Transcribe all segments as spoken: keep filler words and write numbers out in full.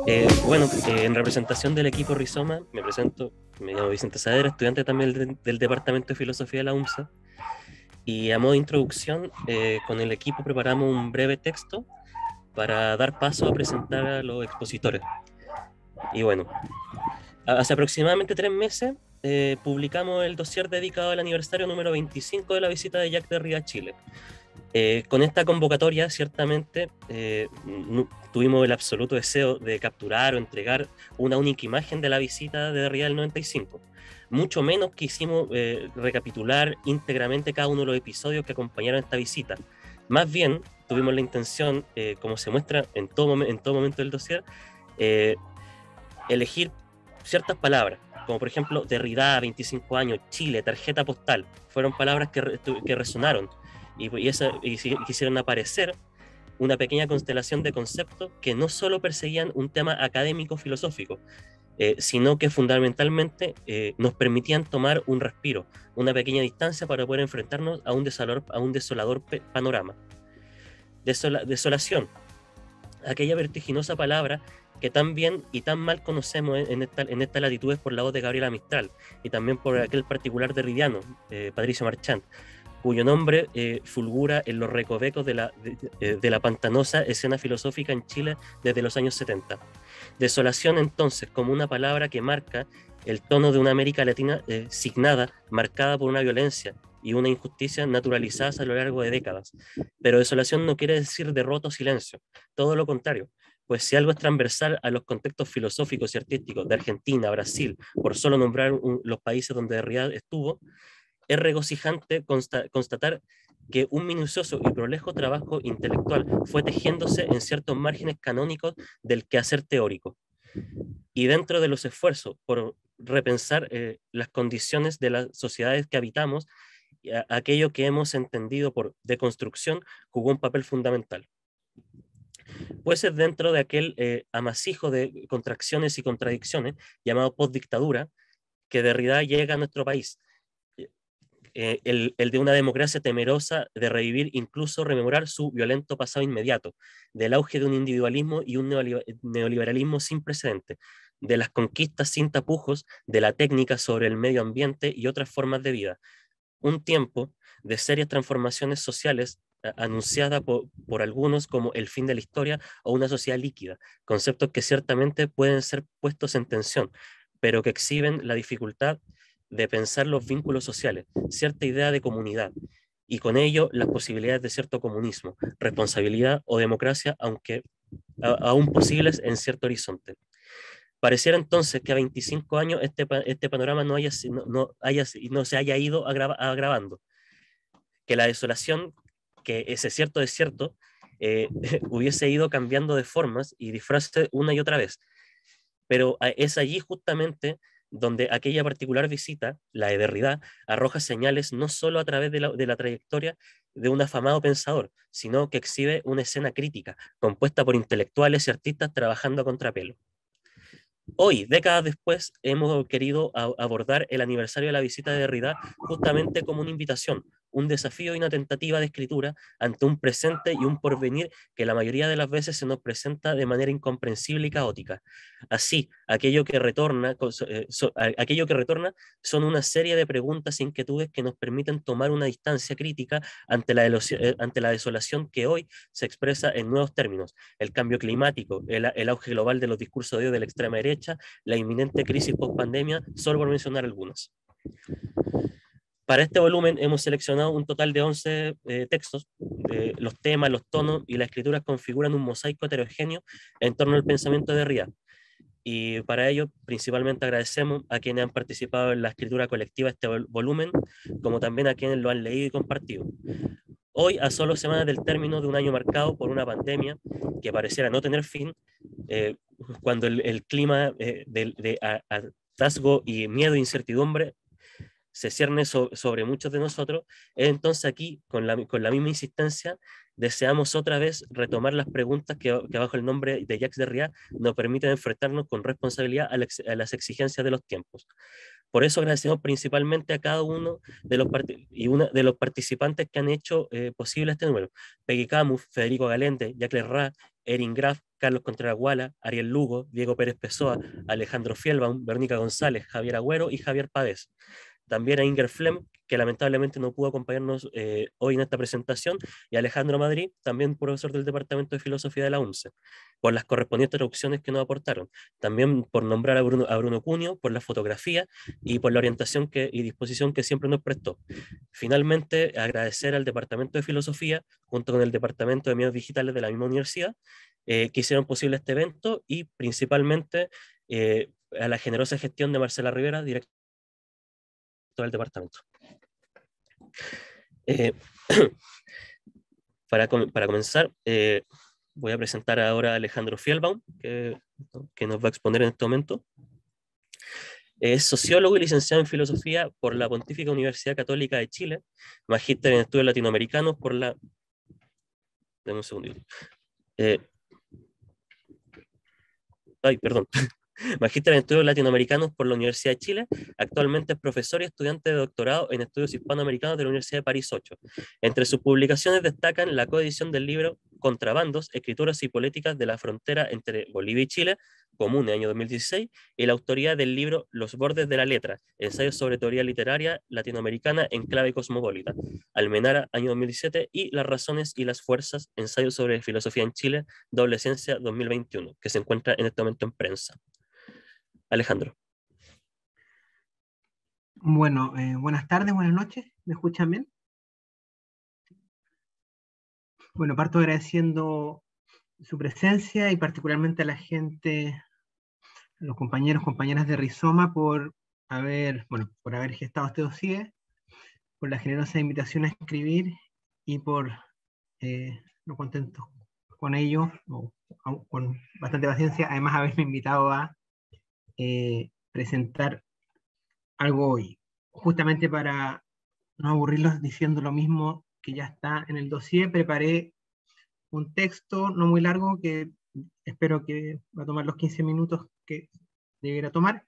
Eh, bueno, eh, en representación del equipo Rizoma, me presento, me llamo Vicente Saavedra, estudiante también del, del Departamento de Filosofía de la UMSA, y a modo de introducción, eh, con el equipo preparamos un breve texto para dar paso a presentar a los expositores. Y bueno, hace aproximadamente tres meses eh, publicamos el dossier dedicado al aniversario número veinticinco de la visita de Jacques Derrida a Chile. Eh, con esta convocatoria, ciertamente, eh, tuvimos el absoluto deseo de capturar o entregar una única imagen de la visita de Derrida del noventa y cinco. Mucho menos quisimos eh, recapitular íntegramente cada uno de los episodios que acompañaron esta visita. Más bien, tuvimos la intención, eh, como se muestra en todo, en todo momento del dossier, eh, elegir ciertas palabras, como por ejemplo Derrida, veinticinco años, Chile, tarjeta postal. Fueron palabras que, re, que resonaron y, y, esa, y quisieron aparecer una pequeña constelación de conceptos que no solo perseguían un tema académico filosófico, eh, sino que fundamentalmente eh, nos permitían tomar un respiro, una pequeña distancia para poder enfrentarnos a un desolador, a un desolador panorama. Desola, desolación, aquella vertiginosa palabra que tan bien y tan mal conocemos en, esta, en estas latitudes por la voz de Gabriela Mistral y también por aquel particular derridiano, eh, Patricio Marchand, cuyo nombre eh, fulgura en los recovecos de la, de, de la pantanosa escena filosófica en Chile desde los años setenta. Desolación, entonces, como una palabra que marca el tono de una América Latina eh, signada, marcada por una violencia y una injusticia naturalizadas a lo largo de décadas. Pero desolación no quiere decir derrota o silencio, todo lo contrario, pues si algo es transversal a los contextos filosóficos y artísticos de Argentina, Brasil, por solo nombrar un, los países donde Derrida estuvo, es regocijante consta constatar que un minucioso y prolejo trabajo intelectual fue tejiéndose en ciertos márgenes canónicos del quehacer teórico. Y dentro de los esfuerzos por repensar eh, las condiciones de las sociedades que habitamos, a, aquello que hemos entendido por deconstrucción jugó un papel fundamental. Puede ser dentro de aquel eh, amasijo de contracciones y contradicciones llamado postdictadura que Derrida llega a nuestro país. Eh, el, el de una democracia temerosa de revivir, incluso rememorar su violento pasado inmediato, del auge de un individualismo y un neoliberalismo sin precedentes, de las conquistas sin tapujos, de la técnica sobre el medio ambiente y otras formas de vida. Un tiempo de serias transformaciones sociales anunciada por, por algunos como el fin de la historia o una sociedad líquida, conceptos que ciertamente pueden ser puestos en tensión, pero que exhiben la dificultad de pensar los vínculos sociales, cierta idea de comunidad, y con ello las posibilidades de cierto comunismo, responsabilidad o democracia, aunque a, aún posibles en cierto horizonte. Pareciera entonces que a veinticinco años este, este panorama no, haya, no, no, haya, no se haya ido agrava, agravando, que la desolación, que ese cierto desierto, eh, hubiese ido cambiando de formas y disfraces una y otra vez. Pero es allí justamente donde aquella particular visita, la de Derrida, arroja señales no solo a través de la, de la trayectoria de un afamado pensador, sino que exhibe una escena crítica, compuesta por intelectuales y artistas trabajando a contrapelo. Hoy, décadas después, hemos querido abordar el aniversario de la visita de Derrida justamente como una invitación, un desafío y una tentativa de escritura ante un presente y un porvenir que la mayoría de las veces se nos presenta de manera incomprensible y caótica. Así, aquello que retorna, aquello que retorna son una serie de preguntas e inquietudes que nos permiten tomar una distancia crítica ante la, ante la desolación que hoy se expresa en nuevos términos: el cambio climático, el, el auge global de los discursos de odio de la extrema derecha, la inminente crisis post-pandemia, solo por mencionar algunos. Para este volumen hemos seleccionado un total de once eh, textos. Eh, los temas, los tonos y las escrituras configuran un mosaico heterogéneo en torno al pensamiento de Derrida. Y para ello, principalmente agradecemos a quienes han participado en la escritura colectiva de este volumen, como también a quienes lo han leído y compartido. Hoy, a solo semanas del término de un año marcado por una pandemia que pareciera no tener fin, eh, cuando el, el clima eh, de, de hartazgo y miedo e incertidumbre se cierne so, sobre muchos de nosotros, entonces aquí, con la, con la misma insistencia, deseamos otra vez retomar las preguntas que, que bajo el nombre de Jacques Derrida nos permiten enfrentarnos con responsabilidad a, la, a las exigencias de los tiempos. Por eso agradecemos principalmente a cada uno de los, y una, de los participantes que han hecho eh, posible este número: Peggy Camus, Federico Galente, Jacques Lerra, Erin Graf, Carlos Contreras Guala, Ariel Lugo, Diego Pérez Pessoa, Alejandro Fielbaum, Verónica González, Javier Agüero y Javier Pávez. También a Inger Flem, que lamentablemente no pudo acompañarnos eh, hoy en esta presentación, y Alejandro Madrid, también profesor del Departamento de Filosofía de la UNCE, por las correspondientes traducciones que nos aportaron. También por nombrar a Bruno, a Bruno Cunio, por la fotografía y por la orientación que, y disposición que siempre nos prestó. Finalmente, agradecer al Departamento de Filosofía, junto con el Departamento de Medios Digitales de la misma universidad, eh, que hicieron posible este evento, y principalmente eh, a la generosa gestión de Marcela Rivera, directora del departamento. Eh, para, para comenzar, eh, voy a presentar ahora a Alejandro Fielbaum, que, que nos va a exponer en este momento. Es sociólogo y licenciado en filosofía por la Pontífica Universidad Católica de Chile, magíster en estudios latinoamericanos por la... Dame un segundito. Eh, ay, perdón. Magíster en Estudios Latinoamericanos por la Universidad de Chile. Actualmente es profesor y estudiante de doctorado en Estudios Hispanoamericanos de la Universidad de París ocho. Entre sus publicaciones destacan la coedición del libro Contrabandos, Escrituras y Políticas de la Frontera entre Bolivia y Chile, Comune, año dos mil dieciséis, y la autoría del libro Los Bordes de la Letra, Ensayos sobre Teoría Literaria Latinoamericana en Clave Cosmopolita, Almenara, año dos mil diecisiete, y Las Razones y las Fuerzas, Ensayos sobre Filosofía en Chile, Doble Ciencia dos mil veintiuno, que se encuentra en este momento en prensa. Alejandro. Bueno, eh, buenas tardes, buenas noches, ¿me escuchan bien? Bueno, parto agradeciendo su presencia y particularmente a la gente, a los compañeros, compañeras de Rizoma por haber, bueno, por haber gestado este dossier, por la generosa invitación a escribir y por eh, no contento con ello, o, o, con bastante paciencia, además haberme invitado a eh, presentar algo hoy, justamente para no aburrirlos diciendo lo mismo que ya está en el dossier. Preparé un texto no muy largo que espero que va a tomar los quince minutos que debiera tomar,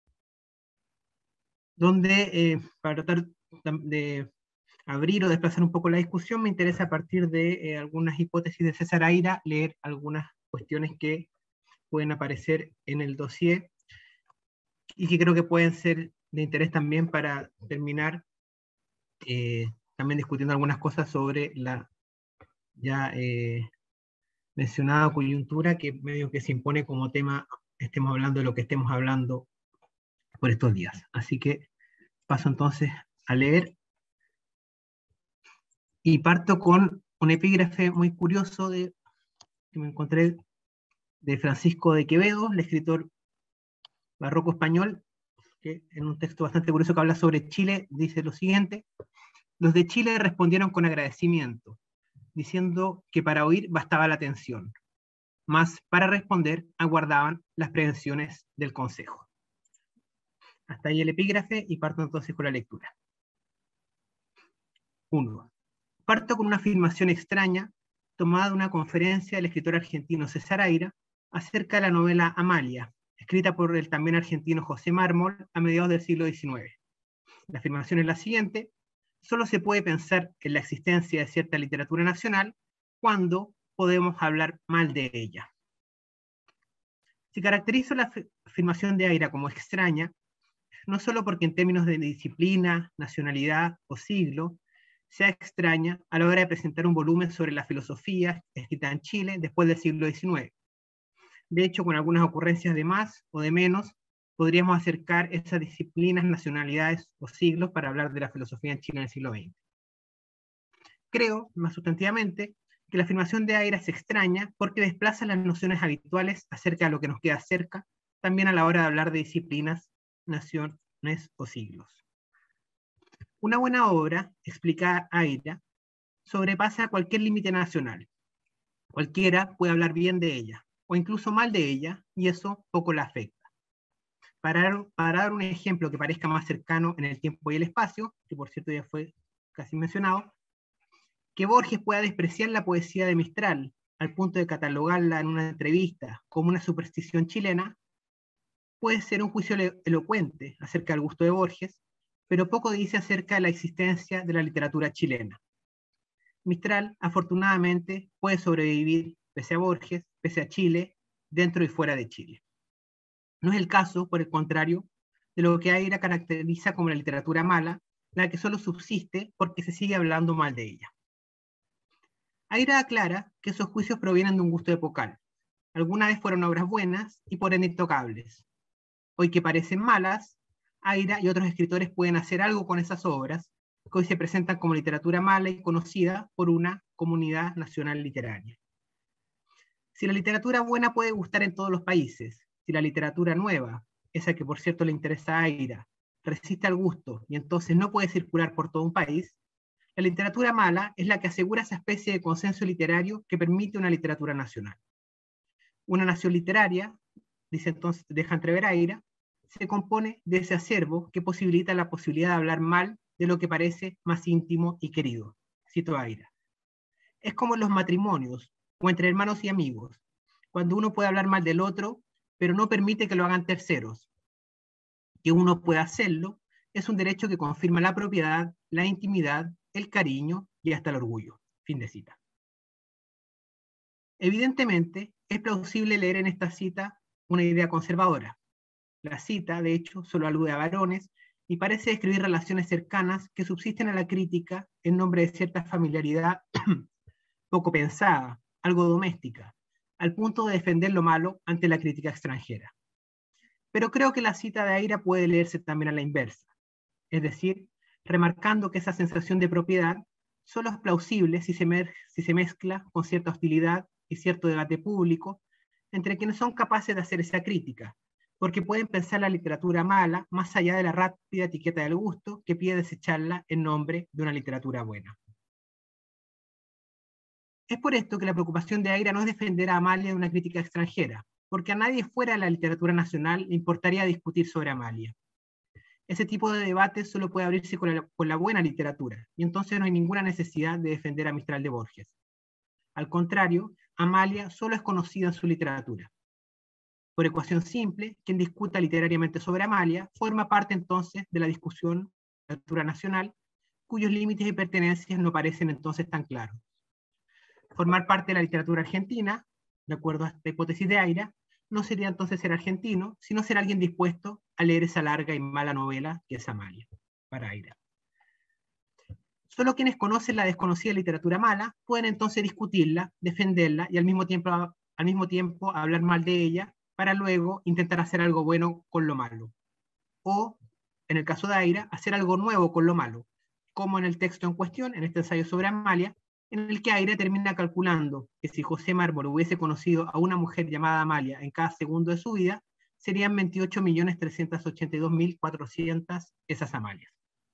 donde eh, para tratar de abrir o desplazar un poco la discusión, me interesa a partir de eh, algunas hipótesis de César Aira, leer algunas cuestiones que pueden aparecer en el dossier y que creo que pueden ser de interés también para terminar eh, también discutiendo algunas cosas sobre la ya eh, mencionada coyuntura que medio que se impone como tema, estemos hablando de lo que estemos hablando por estos días. Así que paso entonces a leer y parto con un epígrafe muy curioso de, que me encontré de Francisco de Quevedo, el escritor barroco español, que en un texto bastante curioso que habla sobre Chile, dice lo siguiente: los de Chile respondieron con agradecimiento, diciendo que para oír bastaba la atención, mas para responder aguardaban las prevenciones del Consejo. Hasta ahí el epígrafe y parto entonces con la lectura. uno. Parto con una afirmación extraña tomada de una conferencia del escritor argentino César Aira acerca de la novela Amalia, escrita por el también argentino José Mármol a mediados del siglo diecinueve. La afirmación es la siguiente: solo se puede pensar en la existencia de cierta literatura nacional cuando podemos hablar mal de ella. Si caracterizo la afirmación de Aira como extraña, no solo porque en términos de disciplina, nacionalidad o siglo, sea extraña a la hora de presentar un volumen sobre la filosofía escrita en Chile después del siglo diecinueve. De hecho, con algunas ocurrencias de más o de menos, podríamos acercar esas disciplinas, nacionalidades o siglos para hablar de la filosofía en Chile en el siglo veinte. Creo, más sustantivamente, que la afirmación de Aira es extraña porque desplaza las nociones habituales acerca de lo que nos queda cerca, también a la hora de hablar de disciplinas, naciones o siglos. Una buena obra, explica Aira, sobrepasa cualquier límite nacional. Cualquiera puede hablar bien de ella, o incluso mal de ella, y eso poco la afecta. Para, para dar un ejemplo que parezca más cercano en el tiempo y el espacio, que por cierto ya fue casi mencionado, que Borges pueda despreciar la poesía de Mistral, al punto de catalogarla en una entrevista como una superstición chilena, puede ser un juicio elocuente acerca del gusto de Borges, pero poco dice acerca de la existencia de la literatura chilena. Mistral, afortunadamente, puede sobrevivir, pese a Borges, pese a Chile, dentro y fuera de Chile. No es el caso, por el contrario, de lo que Aira caracteriza como la literatura mala, la que solo subsiste porque se sigue hablando mal de ella. Aira aclara que esos juicios provienen de un gusto epocal. Alguna vez fueron obras buenas y por ende intocables. Hoy que parecen malas, Aira y otros escritores pueden hacer algo con esas obras, que hoy se presentan como literatura mala y conocida por una comunidad nacional literaria. Si la literatura buena puede gustar en todos los países, si la literatura nueva, esa que por cierto le interesa a Aira, resiste al gusto y entonces no puede circular por todo un país, la literatura mala es la que asegura esa especie de consenso literario que permite una literatura nacional. Una nación literaria, dice entonces, deja entrever Aira, se compone de ese acervo que posibilita la posibilidad de hablar mal de lo que parece más íntimo y querido. Cito a Aira. Es como en los matrimonios o entre hermanos y amigos, cuando uno puede hablar mal del otro, pero no permite que lo hagan terceros. Que uno pueda hacerlo es un derecho que confirma la propiedad, la intimidad, el cariño y hasta el orgullo. Fin de cita. Evidentemente, es plausible leer en esta cita una idea conservadora. La cita, de hecho, solo alude a varones y parece describir relaciones cercanas que subsisten a la crítica en nombre de cierta familiaridad poco pensada, algo doméstica, al punto de defender lo malo ante la crítica extranjera. Pero creo que la cita de Aira puede leerse también a la inversa, es decir, remarcando que esa sensación de propiedad solo es plausible si se, si se mezcla con cierta hostilidad y cierto debate público entre quienes son capaces de hacer esa crítica, porque pueden pensar la literatura mala más allá de la rápida etiqueta del gusto que pide desecharla en nombre de una literatura buena. Es por esto que la preocupación de Aira no es defender a Amalia de una crítica extranjera, porque a nadie fuera de la literatura nacional le importaría discutir sobre Amalia. Ese tipo de debate solo puede abrirse con la, con la buena literatura, y entonces no hay ninguna necesidad de defender a Mistral de Borges. Al contrario, Amalia solo es conocida en su literatura. Por ecuación simple, quien discuta literariamente sobre Amalia forma parte entonces de la discusión de la literatura nacional, cuyos límites y pertenencias no parecen entonces tan claros. Formar parte de la literatura argentina, de acuerdo a esta hipótesis de Aira, no sería entonces ser argentino, sino ser alguien dispuesto a leer esa larga y mala novela que es Amalia, para Aira. Solo quienes conocen la desconocida literatura mala pueden entonces discutirla, defenderla y al mismo tiempo, al mismo tiempo hablar mal de ella para luego intentar hacer algo bueno con lo malo. O, en el caso de Aira, hacer algo nuevo con lo malo, como en el texto en cuestión, en este ensayo sobre Amalia, en el que Aira termina calculando que si José Mármol hubiese conocido a una mujer llamada Amalia en cada segundo de su vida, serían veintiocho millones trescientos ochenta y dos mil cuatrocientas esas Amalias.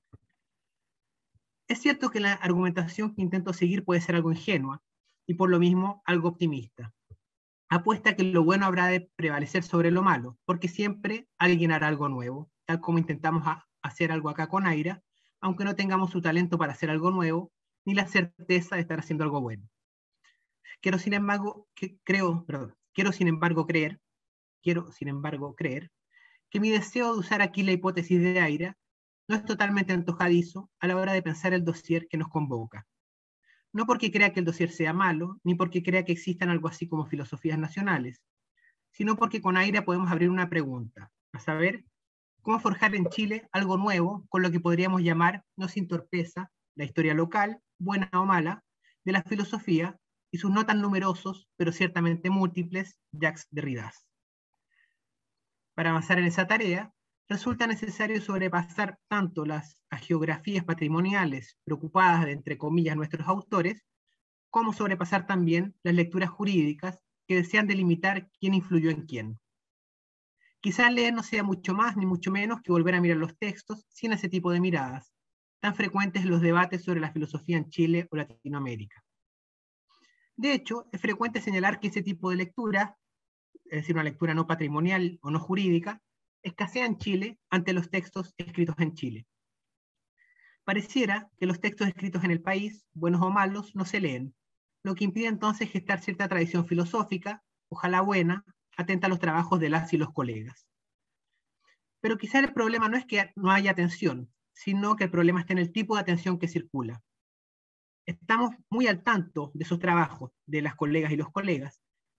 Es cierto que la argumentación que intento seguir puede ser algo ingenua, y por lo mismo algo optimista. Apuesta que lo bueno habrá de prevalecer sobre lo malo, porque siempre alguien hará algo nuevo, tal como intentamos hacer algo acá con Aira, aunque no tengamos su talento para hacer algo nuevo, ni la certeza de estar haciendo algo bueno. Quiero sin embargo, que, creo, perdón, quiero sin embargo creer, quiero sin embargo creer, que mi deseo de usar aquí la hipótesis de Aira no es totalmente antojadizo a la hora de pensar el dossier que nos convoca. No porque crea que el dossier sea malo, ni porque crea que existan algo así como filosofías nacionales, sino porque con Aira podemos abrir una pregunta, a saber, cómo forjar en Chile algo nuevo con lo que podríamos llamar, no sin torpeza, la historia local, buena o mala, de la filosofía y sus no tan numerosos, pero ciertamente múltiples, Jacques Derridas. Para avanzar en esa tarea, resulta necesario sobrepasar tanto las hagiografías patrimoniales preocupadas de, entre comillas, nuestros autores, como sobrepasar también las lecturas jurídicas que desean delimitar quién influyó en quién. Quizás leer no sea mucho más ni mucho menos que volver a mirar los textos sin ese tipo de miradas, tan frecuentes en los debates sobre la filosofía en Chile o Latinoamérica. De hecho, es frecuente señalar que ese tipo de lectura, es decir, una lectura no patrimonial o no jurídica, escasea en Chile ante los textos escritos en Chile. Pareciera que los textos escritos en el país, buenos o malos, no se leen, lo que impide entonces gestar cierta tradición filosófica, ojalá buena, atenta a los trabajos de las y los colegas. Pero quizá el problema no es que no haya atención, sino que el problema está en el tipo de atención que circula. Estamos muy al tanto de esos trabajos de las colegas y los colegas,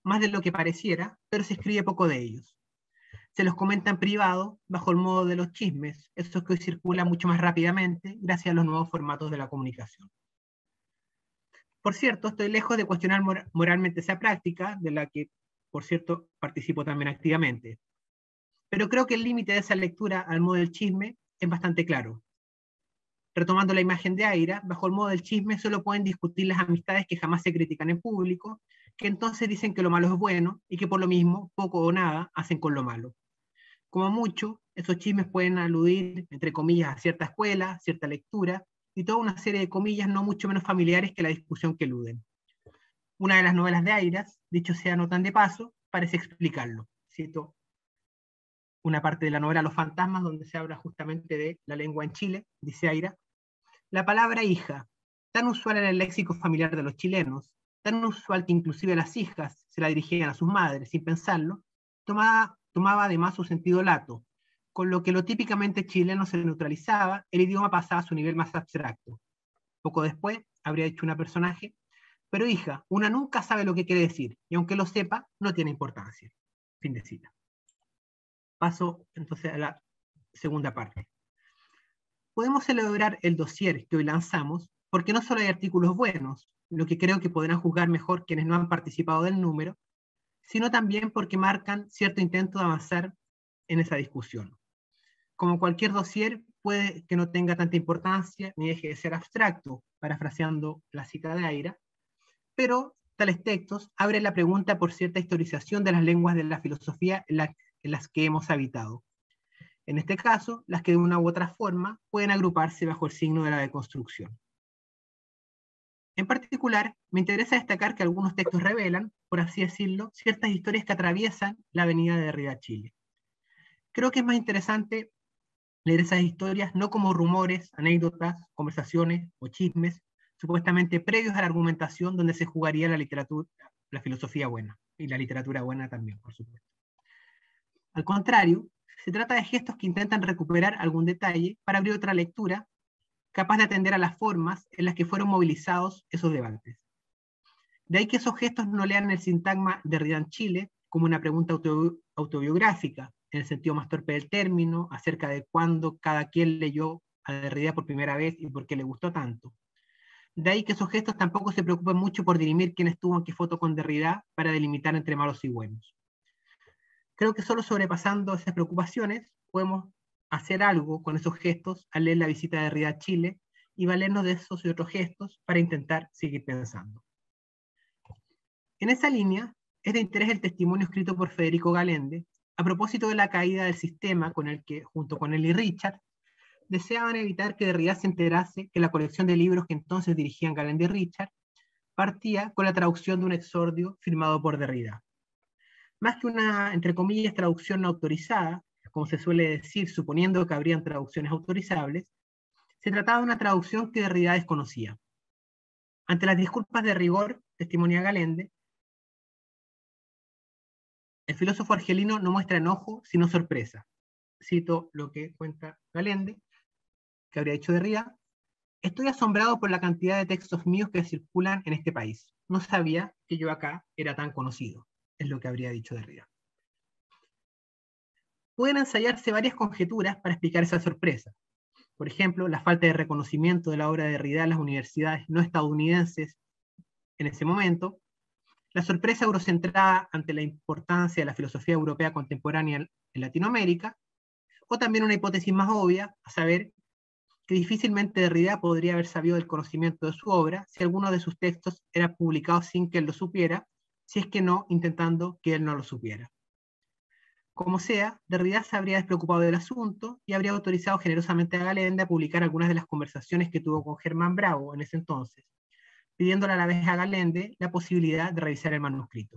más de lo que pareciera, pero se escribe poco de ellos. Se los comenta en privado, bajo el modo de los chismes, esos que hoy circulan mucho más rápidamente gracias a los nuevos formatos de la comunicación. Por cierto, estoy lejos de cuestionar mor moralmente esa práctica, de la que, por cierto, participo también activamente. Pero creo que el límite de esa lectura al modo del chisme es bastante claro. Retomando la imagen de Aira, bajo el modo del chisme solo pueden discutir las amistades que jamás se critican en público, que entonces dicen que lo malo es bueno y que por lo mismo, poco o nada, hacen con lo malo. Como mucho, esos chismes pueden aludir, entre comillas, a cierta escuela, cierta lectura, y toda una serie de comillas no mucho menos familiares que la discusión que eluden. Una de las novelas de Airas, dicho sea no tan de paso, parece explicarlo. Cito una parte de la novela Los fantasmas, donde se habla justamente de la lengua en Chile, dice Aira: la palabra hija, tan usual en el léxico familiar de los chilenos, tan usual que inclusive las hijas se la dirigían a sus madres sin pensarlo, tomaba, tomaba además su sentido lato, con lo que lo típicamente chileno se neutralizaba, el idioma pasaba a su nivel más abstracto. Poco después habría hecho una personaje: pero hija, una nunca sabe lo que quiere decir, y aunque lo sepa, no tiene importancia. Fin de cita. Paso entonces a la segunda parte. Podemos celebrar el dossier que hoy lanzamos porque no solo hay artículos buenos, lo que creo que podrán juzgar mejor quienes no han participado del número, sino también porque marcan cierto intento de avanzar en esa discusión. Como cualquier dossier, puede que no tenga tanta importancia ni deje de ser abstracto, parafraseando la cita de Aira, pero tales textos abren la pregunta por cierta historización de las lenguas de la filosofía en, la, en las que hemos habitado. En este caso, las que de una u otra forma pueden agruparse bajo el signo de la deconstrucción. En particular, me interesa destacar que algunos textos revelan, por así decirlo, ciertas historias que atraviesan la avenida de Derrida, Chile. Creo que es más interesante leer esas historias no como rumores, anécdotas, conversaciones o chismes, supuestamente previos a la argumentación donde se jugaría la literatura, la filosofía buena, y la literatura buena también, por supuesto. Al contrario, se trata de gestos que intentan recuperar algún detalle para abrir otra lectura capaz de atender a las formas en las que fueron movilizados esos debates. De ahí que esos gestos no lean el sintagma de Derrida en Chile como una pregunta auto, autobiográfica, en el sentido más torpe del término, acerca de cuándo cada quien leyó a Derrida por primera vez y por qué le gustó tanto. De ahí que esos gestos tampoco se preocupen mucho por dirimir quién estuvo en qué foto con Derrida para delimitar entre malos y buenos. Creo que solo sobrepasando esas preocupaciones podemos hacer algo con esos gestos al leer la visita de Derrida a Chile y valernos de esos y otros gestos para intentar seguir pensando. En esa línea, es de interés el testimonio escrito por Federico Galende a propósito de la caída del sistema con el que, junto con él y Richard, deseaban evitar que Derrida se enterase que la colección de libros que entonces dirigían Galende y Richard partía con la traducción de un exordio firmado por Derrida. Más que una, entre comillas, traducción no autorizada, como se suele decir, suponiendo que habrían traducciones autorizables, se trataba de una traducción que Derrida desconocía. Ante las disculpas de rigor, testimonia Galende, el filósofo argelino no muestra enojo, sino sorpresa. Cito lo que cuenta Galende, que habría dicho Derrida: estoy asombrado por la cantidad de textos míos que circulan en este país. No sabía que yo acá era tan conocido, es lo que habría dicho Derrida. Pueden ensayarse varias conjeturas para explicar esa sorpresa. Por ejemplo, la falta de reconocimiento de la obra de Derrida en las universidades no estadounidenses en ese momento, la sorpresa eurocentrada ante la importancia de la filosofía europea contemporánea en Latinoamérica, o también una hipótesis más obvia, a saber que difícilmente Derrida podría haber sabido del conocimiento de su obra si alguno de sus textos era publicado sin que él lo supiera, si es que no intentando que él no lo supiera. Como sea, Derrida se habría despreocupado del asunto y habría autorizado generosamente a Galende a publicar algunas de las conversaciones que tuvo con Germán Bravo en ese entonces, pidiéndole a la vez a Galende la posibilidad de revisar el manuscrito.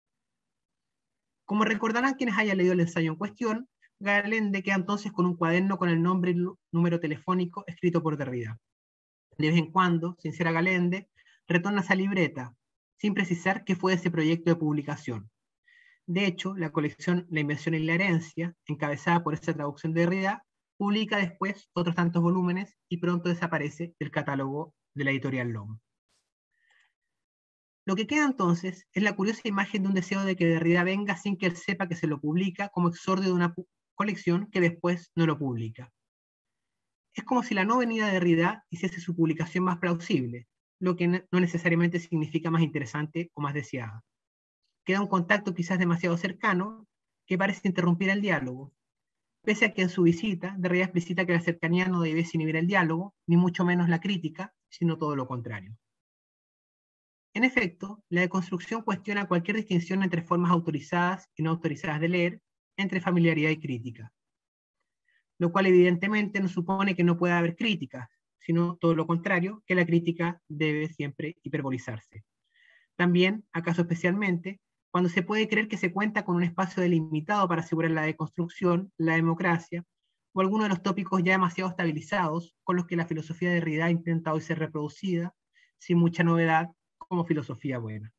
Como recordarán quienes hayan leído el ensayo en cuestión, Galende queda entonces con un cuaderno con el nombre y número telefónico escrito por Derrida. De vez en cuando, sin ser a Galende, retorna a esa libreta, sin precisar qué fue ese proyecto de publicación. De hecho, la colección La Invención y la Herencia, encabezada por esa traducción de Derrida, publica después otros tantos volúmenes y pronto desaparece del catálogo de la editorial L O M. Lo que queda entonces es la curiosa imagen de un deseo de que Derrida venga sin que él sepa que se lo publica como exordio de una colección que después no lo publica. Es como si la no venida de Derrida hiciese su publicación más plausible, lo que no necesariamente significa más interesante o más deseada. Queda un contacto quizás demasiado cercano que parece interrumpir el diálogo, pese a que en su visita Derrida explicita que la cercanía no debe inhibir el diálogo, ni mucho menos la crítica, sino todo lo contrario. En efecto, la deconstrucción cuestiona cualquier distinción entre formas autorizadas y no autorizadas de leer, entre familiaridad y crítica. Lo cual evidentemente no supone que no pueda haber crítica, sino todo lo contrario, que la crítica debe siempre hiperbolizarse. También, acaso especialmente, cuando se puede creer que se cuenta con un espacio delimitado para asegurar la deconstrucción, la democracia, o alguno de los tópicos ya demasiado estabilizados con los que la filosofía de Derrida ha intentado ser reproducida, sin mucha novedad, como filosofía buena.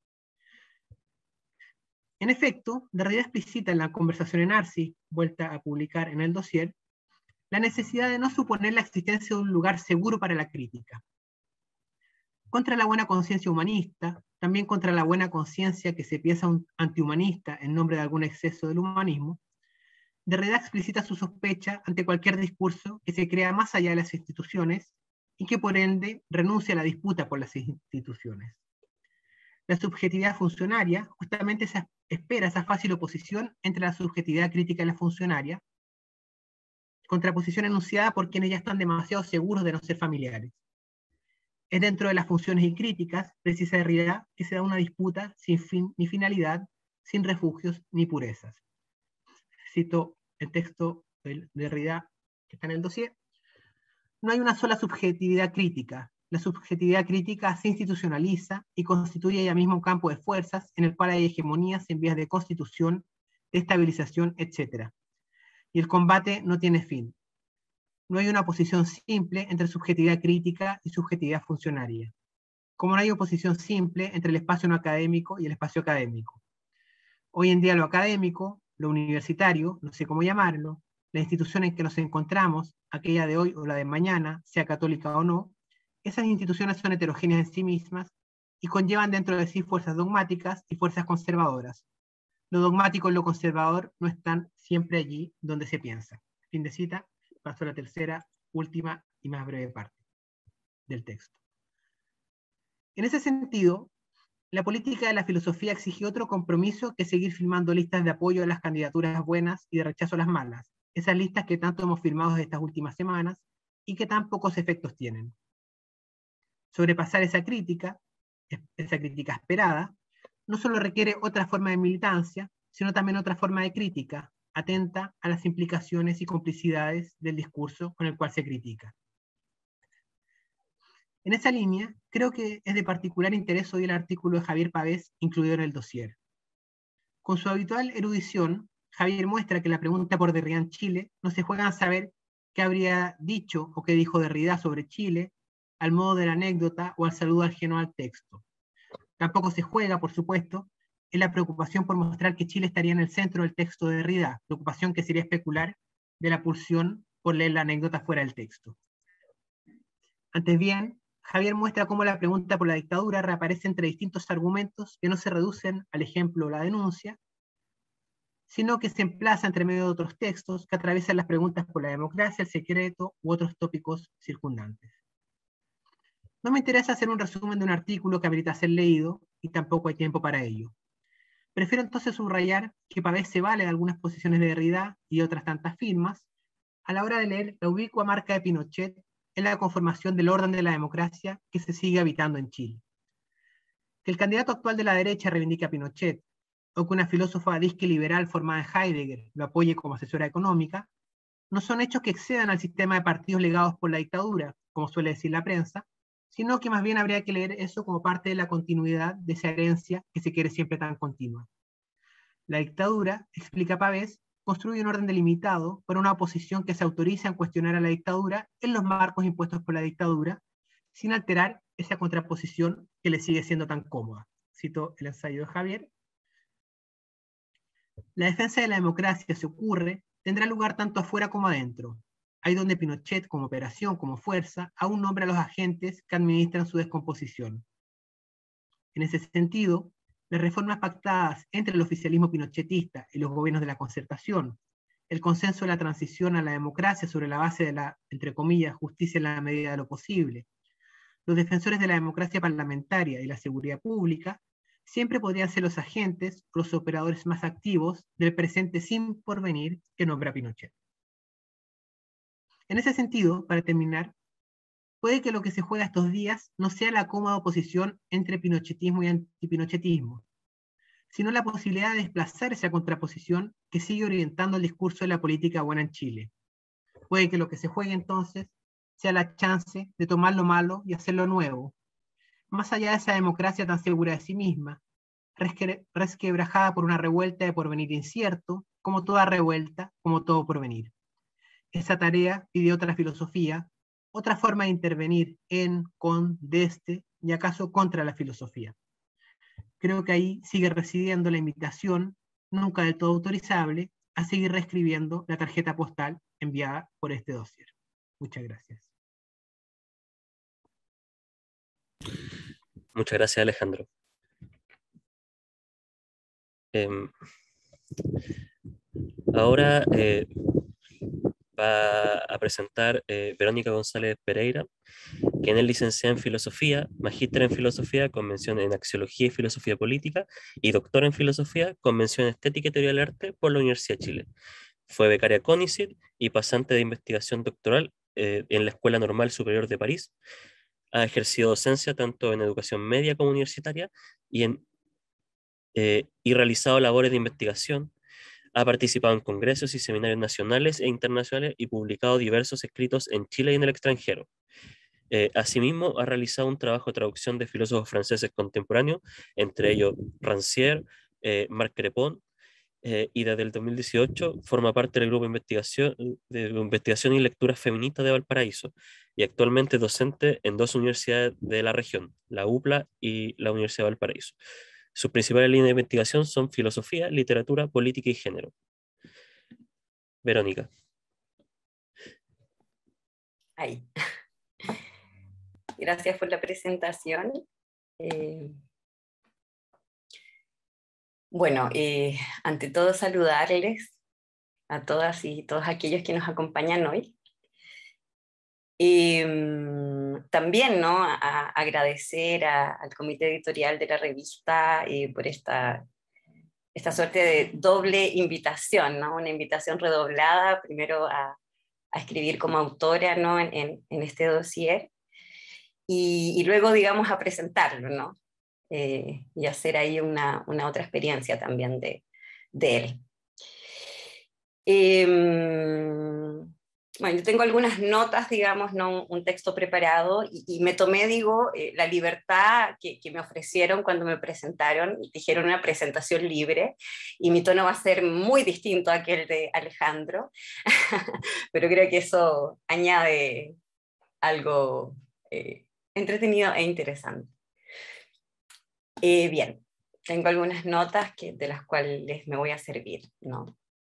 En efecto, Derrida explicita en la conversación en Arcis, vuelta a publicar en el dossier, la necesidad de no suponer la existencia de un lugar seguro para la crítica. Contra la buena conciencia humanista, también contra la buena conciencia que se piensa un antihumanista en nombre de algún exceso del humanismo, Derrida explicita su sospecha ante cualquier discurso que se crea más allá de las instituciones y que por ende renuncia a la disputa por las instituciones. La subjetividad funcionaria justamente se espera esa fácil oposición entre la subjetividad crítica y la funcionaria, contraposición enunciada por quienes ya están demasiado seguros de no ser familiares. Es dentro de las funciones y críticas, precisa Derrida, que se da una disputa sin fin ni finalidad, sin refugios ni purezas. Cito el texto de Derrida que está en el dossier. No hay una sola subjetividad crítica. La subjetividad crítica se institucionaliza y constituye ella misma un campo de fuerzas en el cual hay hegemonías en vías de constitución, de estabilización, etcétera. Y el combate no tiene fin. No hay una oposición simple entre subjetividad crítica y subjetividad funcionaria, como no hay oposición simple entre el espacio no académico y el espacio académico. Hoy en día lo académico, lo universitario, no sé cómo llamarlo, la institución en que nos encontramos, aquella de hoy o la de mañana, sea católica o no, esas instituciones son heterogéneas en sí mismas y conllevan dentro de sí fuerzas dogmáticas y fuerzas conservadoras. Lo dogmático y lo conservador no están siempre allí donde se piensa. Fin de cita. Paso a la tercera, última y más breve parte del texto. En ese sentido, la política de la filosofía exige otro compromiso que seguir firmando listas de apoyo a las candidaturas buenas y de rechazo a las malas, esas listas que tanto hemos firmado estas últimas semanas y que tan pocos efectos tienen. Sobrepasar esa crítica, esa crítica esperada, no solo requiere otra forma de militancia, sino también otra forma de crítica, atenta a las implicaciones y complicidades del discurso con el cual se critica. En esa línea, creo que es de particular interés hoy el artículo de Javier Pavés incluido en el dossier. Con su habitual erudición, Javier muestra que la pregunta por Derrida en Chile no se juega a saber qué habría dicho o qué dijo Derrida sobre Chile, al modo de la anécdota o al saludo ajeno al texto. Tampoco se juega, por supuesto, en la preocupación por mostrar que Chile estaría en el centro del texto de Derrida, preocupación que sería especular de la pulsión por leer la anécdota fuera del texto. Antes bien, Javier muestra cómo la pregunta por la dictadura reaparece entre distintos argumentos que no se reducen al ejemplo o la denuncia, sino que se emplaza entre medio de otros textos que atraviesan las preguntas por la democracia, el secreto u otros tópicos circundantes. No me interesa hacer un resumen de un artículo que amerita ser leído, y tampoco hay tiempo para ello. Prefiero entonces subrayar que Pavés se vale de algunas posiciones de Derrida y otras tantas firmas a la hora de leer la ubicua marca de Pinochet en la conformación del orden de la democracia que se sigue habitando en Chile. Que el candidato actual de la derecha reivindique a Pinochet, o que una filósofa disque liberal formada en Heidegger lo apoye como asesora económica, no son hechos que excedan al sistema de partidos legados por la dictadura, como suele decir la prensa, sino que más bien habría que leer eso como parte de la continuidad de esa herencia que se quiere siempre tan continua. La dictadura, explica Pavés, construye un orden delimitado para una oposición que se autoriza en cuestionar a la dictadura en los marcos impuestos por la dictadura, sin alterar esa contraposición que le sigue siendo tan cómoda. Cito el ensayo de Javier. La defensa de la democracia, se ocurre, tendrá lugar tanto afuera como adentro. Ahí donde Pinochet, como operación, como fuerza, aún nombra a los agentes que administran su descomposición. En ese sentido, las reformas pactadas entre el oficialismo pinochetista y los gobiernos de la concertación, el consenso de la transición a la democracia sobre la base de la, entre comillas, justicia en la medida de lo posible, los defensores de la democracia parlamentaria y la seguridad pública, siempre podrían ser los agentes, los operadores más activos del presente sin porvenir que nombra Pinochet. En ese sentido, para terminar, puede que lo que se juega estos días no sea la cómoda oposición entre pinochetismo y antipinochetismo, sino la posibilidad de desplazar esa contraposición que sigue orientando el discurso de la política buena en Chile. Puede que lo que se juegue entonces sea la chance de tomar lo malo y hacerlo nuevo, más allá de esa democracia tan segura de sí misma, resque resquebrajada por una revuelta de porvenir incierto, como toda revuelta, como todo porvenir. Esa tarea pide otra filosofía, otra forma de intervenir en, con, desde y acaso contra la filosofía. Creo que ahí sigue residiendo la invitación, nunca del todo autorizable, a seguir reescribiendo la tarjeta postal enviada por este dossier. Muchas gracias. Muchas gracias, Alejandro. Eh, ahora eh, va a presentar eh, Verónica González Pereira, quien es licenciada en Filosofía, magíster en Filosofía, con mención en Axiología y Filosofía Política, y doctora en Filosofía, con mención en Estética y Teoría del Arte por la Universidad de Chile. Fue becaria CONICET y pasante de investigación doctoral eh, en la Escuela Normal Superior de París. Ha ejercido docencia tanto en educación media como universitaria y, en, eh, y realizado labores de investigación. Ha participado en congresos y seminarios nacionales e internacionales y publicado diversos escritos en Chile y en el extranjero. Eh, asimismo, ha realizado un trabajo de traducción de filósofos franceses contemporáneos, entre ellos Rancière, eh, Marc Crépon, eh, y desde el dos mil dieciocho forma parte del grupo de investigación, de investigación y lecturas feministas de Valparaíso, y actualmente es docente en dos universidades de la región, la U P L A y la Universidad de Valparaíso. Sus principales líneas de investigación son filosofía, literatura, política y género. Verónica. Ahí. Gracias por la presentación. Eh, bueno, eh, ante todo saludarles a todas y todos aquellos que nos acompañan hoy. Y um, también, ¿no?, a, a agradecer a, al comité editorial de la revista eh, por esta, esta suerte de doble invitación, ¿no? Una invitación redoblada, primero a, a escribir como autora, ¿no?, en, en, en este dossier, y, y luego, digamos, a presentarlo, ¿no? Eh, y hacer ahí una, una otra experiencia también de, de él. Eh, bueno, yo tengo algunas notas, digamos, ¿no?, un texto preparado, y, y me tomé, digo, eh, la libertad que, que me ofrecieron cuando me presentaron, dijeron una presentación libre, y mi tono va a ser muy distinto a aquel de Alejandro, pero creo que eso añade algo eh, entretenido e interesante. Eh, bien, tengo algunas notas que, de las cuales me voy a servir, ¿no?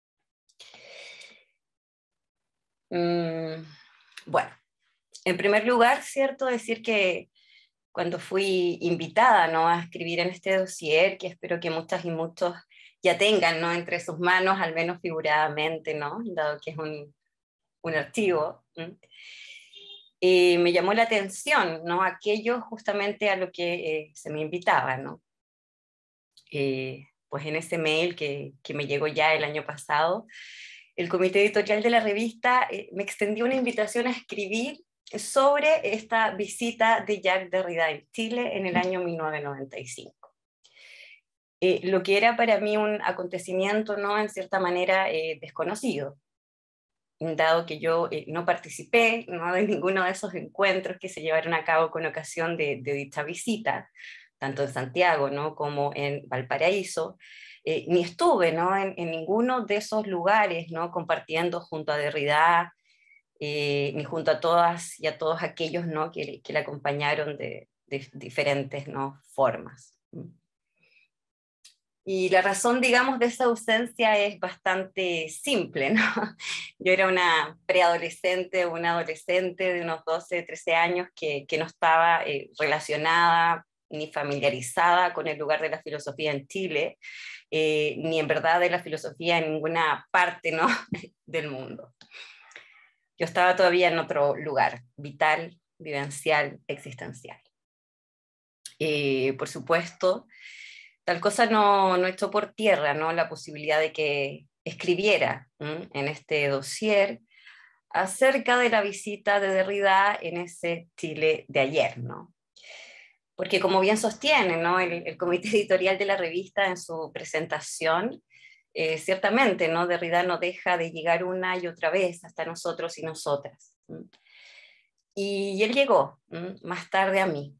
Mm, bueno, en primer lugar, cierto, decir que cuando fui invitada, ¿no?, a escribir en este dossier, que espero que muchas y muchos ya tengan, ¿no?, entre sus manos, al menos figuradamente, ¿no?, dado que es un, un archivo, ¿sí? Eh, me llamó la atención, ¿no?, aquello justamente a lo que eh, se me invitaba, ¿no? Eh, pues en ese mail que, que me llegó ya el año pasado, el comité editorial de la revista eh, me extendió una invitación a escribir sobre esta visita de Jacques Derrida en Chile en el año mil novecientos noventa y cinco. Eh, lo que era para mí un acontecimiento, ¿no?, en cierta manera eh, desconocido, dado que yo eh, no participé, ¿no?, de ninguno de esos encuentros que se llevaron a cabo con ocasión de, de dicha visita, tanto en Santiago, ¿no?, como en Valparaíso, eh, ni estuve, ¿no?, en, en ninguno de esos lugares, ¿no?, compartiendo junto a Derrida, eh, ni junto a todas y a todos aquellos, ¿no?, que, que le acompañaron de, de diferentes, ¿no?, formas. Y la razón, digamos, de esa ausencia es bastante simple, ¿no? Yo era una preadolescente, una adolescente de unos doce, trece años que, que no estaba eh, relacionada ni familiarizada con el lugar de la filosofía en Chile, eh, ni en verdad de la filosofía en ninguna parte, ¿no?, del mundo. Yo estaba todavía en otro lugar, vital, vivencial, existencial. Eh, por supuesto, tal cosa no, no echó por tierra, ¿no?, la posibilidad de que escribiera ¿m? en este dossier acerca de la visita de Derrida en ese Chile de ayer, ¿no? Porque como bien sostiene, ¿no?, el, el comité editorial de la revista en su presentación, eh, ciertamente, ¿no?, Derrida no deja de llegar una y otra vez hasta nosotros y nosotras. ¿m? Y, y él llegó ¿m? más tarde a mí,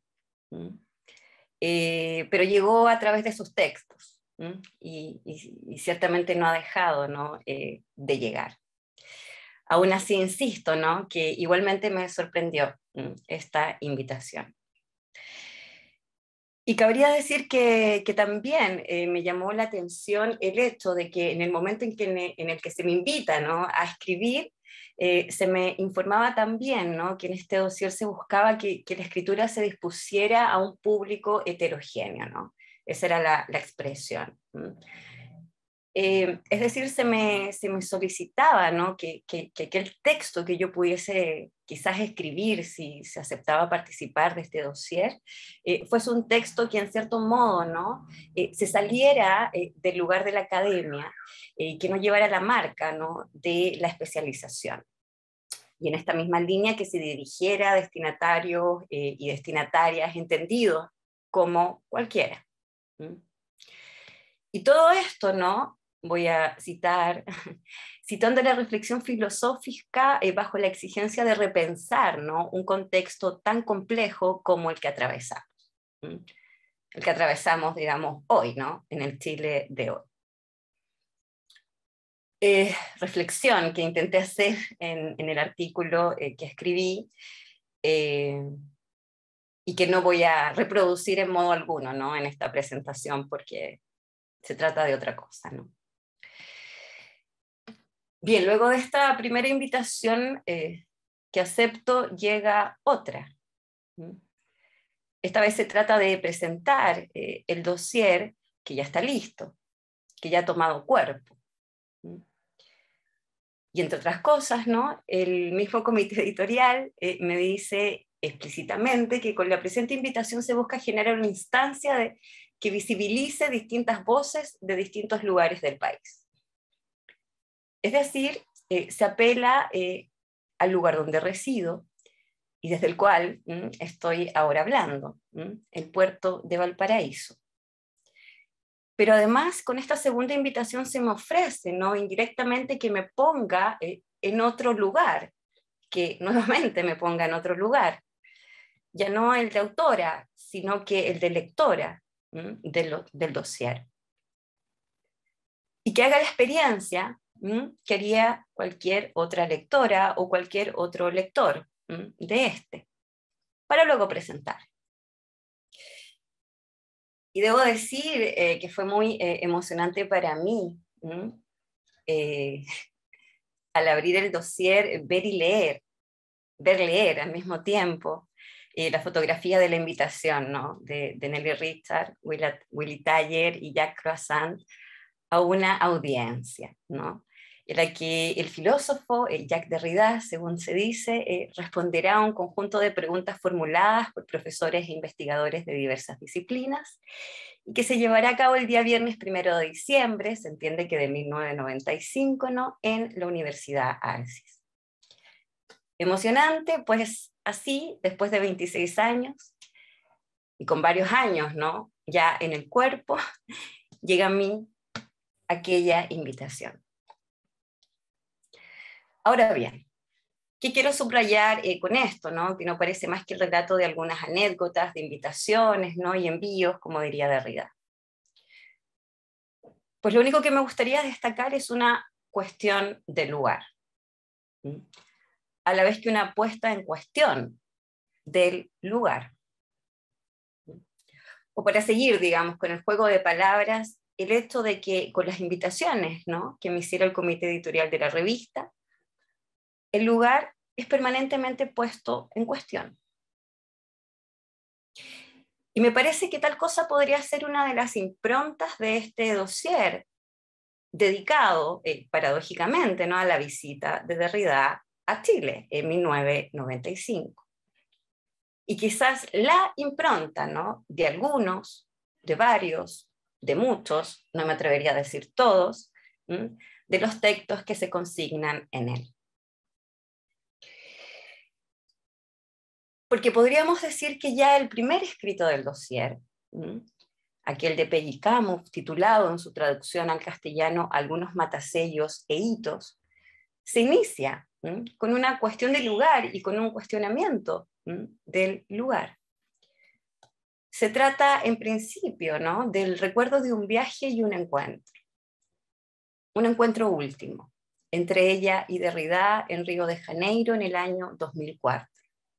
eh, pero llegó a través de sus textos, y, y, y ciertamente no ha dejado ¿no? Eh, de llegar. Aún así insisto, ¿no?, que igualmente me sorprendió ¿m? esta invitación. Y cabría decir que, que también eh, me llamó la atención el hecho de que en el momento en, que me, en el que se me invita ¿no? a escribir, eh, se me informaba también ¿no? que en este dossier se buscaba que, que la escritura se dispusiera a un público heterogéneo, ¿no? Esa era la, la expresión. Eh, es decir, se me, se me solicitaba ¿no? que, que, que aquel texto que yo pudiese quizás escribir, si se aceptaba participar de este dossier, eh, fuese un texto que en cierto modo ¿no? eh, se saliera eh, del lugar de la academia, y eh, que no llevara la marca ¿no? de la especialización. Y en esta misma línea que se dirigiera a destinatarios eh, y destinatarias entendidos como cualquiera. ¿Mm? Y todo esto, ¿no? Voy a citar, citando la reflexión filosófica eh, bajo la exigencia de repensar ¿no? un contexto tan complejo como el que atravesamos. ¿Mm? El que atravesamos, digamos, hoy, ¿no? En el Chile de hoy. Eh, reflexión que intenté hacer en, en el artículo eh, que escribí, eh, y que no voy a reproducir en modo alguno, ¿no? En esta presentación, porque se trata de otra cosa, ¿no? Bien, luego de esta primera invitación eh, que acepto, llega otra. Esta vez se trata de presentar eh, el dossier que ya está listo, que ya ha tomado cuerpo. Y entre otras cosas, ¿no? El mismo comité editorial eh, me dice explícitamente que con la presente invitación se busca generar una instancia de, que visibilice distintas voces de distintos lugares del país. Es decir, eh, se apela eh, al lugar donde resido y desde el cual ¿m? estoy ahora hablando, ¿m? el puerto de Valparaíso. Pero además, con esta segunda invitación se me ofrece, ¿no? indirectamente, que me ponga eh, en otro lugar, que nuevamente me ponga en otro lugar, ya no el de autora, sino que el de lectora ¿m? del, del dossier. Y que haga la experiencia ¿m? que haría cualquier otra lectora o cualquier otro lector ¿m? de este, para luego presentar. Y debo decir eh, que fue muy eh, emocionante para mí, eh, al abrir el dossier, ver y leer, ver leer al mismo tiempo, eh, la fotografía de la invitación, ¿no? de, de Nelly Richard, Willy Taller y Jacques Croissant a una audiencia, ¿no? en la que el filósofo, el Jacques Derrida, según se dice, eh, responderá a un conjunto de preguntas formuladas por profesores e investigadores de diversas disciplinas, y que se llevará a cabo el día viernes primero de diciembre, se entiende que de mil novecientos noventa y cinco, ¿no? en la Universidad Arcis. Emocionante, pues así, después de veintiséis años, y con varios años, ¿no? ya en el cuerpo, llega a mí aquella invitación. Ahora bien, ¿qué quiero subrayar eh, con esto? ¿no? Que no parece más que el relato de algunas anécdotas, de invitaciones, ¿no? y envíos, como diría Derrida. Pues lo único que me gustaría destacar es una cuestión de lugar, ¿sí? a la vez que una puesta en cuestión del lugar. ¿Sí? O para seguir, digamos, con el juego de palabras, el hecho de que con las invitaciones ¿no? que me hiciera el comité editorial de la revista, el lugar es permanentemente puesto en cuestión. Y me parece que tal cosa podría ser una de las improntas de este dossier, dedicado, eh, paradójicamente, ¿no?, a la visita de Derrida a Chile en mil novecientos noventa y cinco. Y quizás la impronta, ¿no?, de algunos, de varios, de muchos, no me atrevería a decir todos, ¿m?, de los textos que se consignan en él. Porque podríamos decir que ya el primer escrito del dossier, ¿m?, aquel de Peggy Camus, titulado en su traducción al castellano Algunos matasellos e hitos, se inicia ¿m?, con una cuestión del lugar y con un cuestionamiento ¿m?, del lugar. Se trata, en principio, ¿no?, del recuerdo de un viaje y un encuentro. Un encuentro último, entre ella y Derrida en Río de Janeiro en el año dos mil cuatro.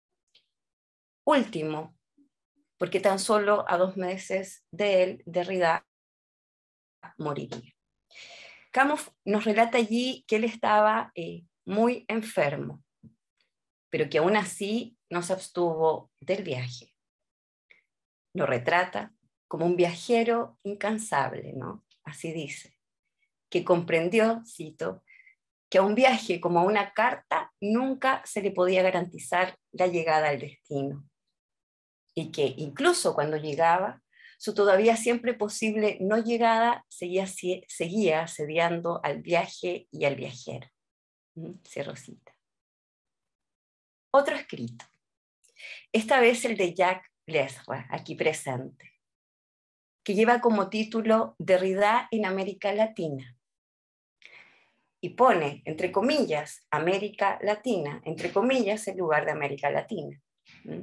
Último, porque tan solo a dos meses de él, Derrida moriría. Camus nos relata allí que él estaba eh, muy enfermo, pero que aún así no se abstuvo del viaje. Lo retrata como un viajero incansable, ¿no? Así dice, que comprendió, cito, que a un viaje como a una carta nunca se le podía garantizar la llegada al destino, y que incluso cuando llegaba, su todavía siempre posible no llegada seguía, seguía asediando al viaje y al viajero. ¿Mm? Cierro cita. Otro escrito, esta vez el de Jacques Lesra, aquí presente, que lleva como título Derrida en América Latina. Y pone, entre comillas, América Latina, entre comillas, el lugar de América Latina. ¿Mm?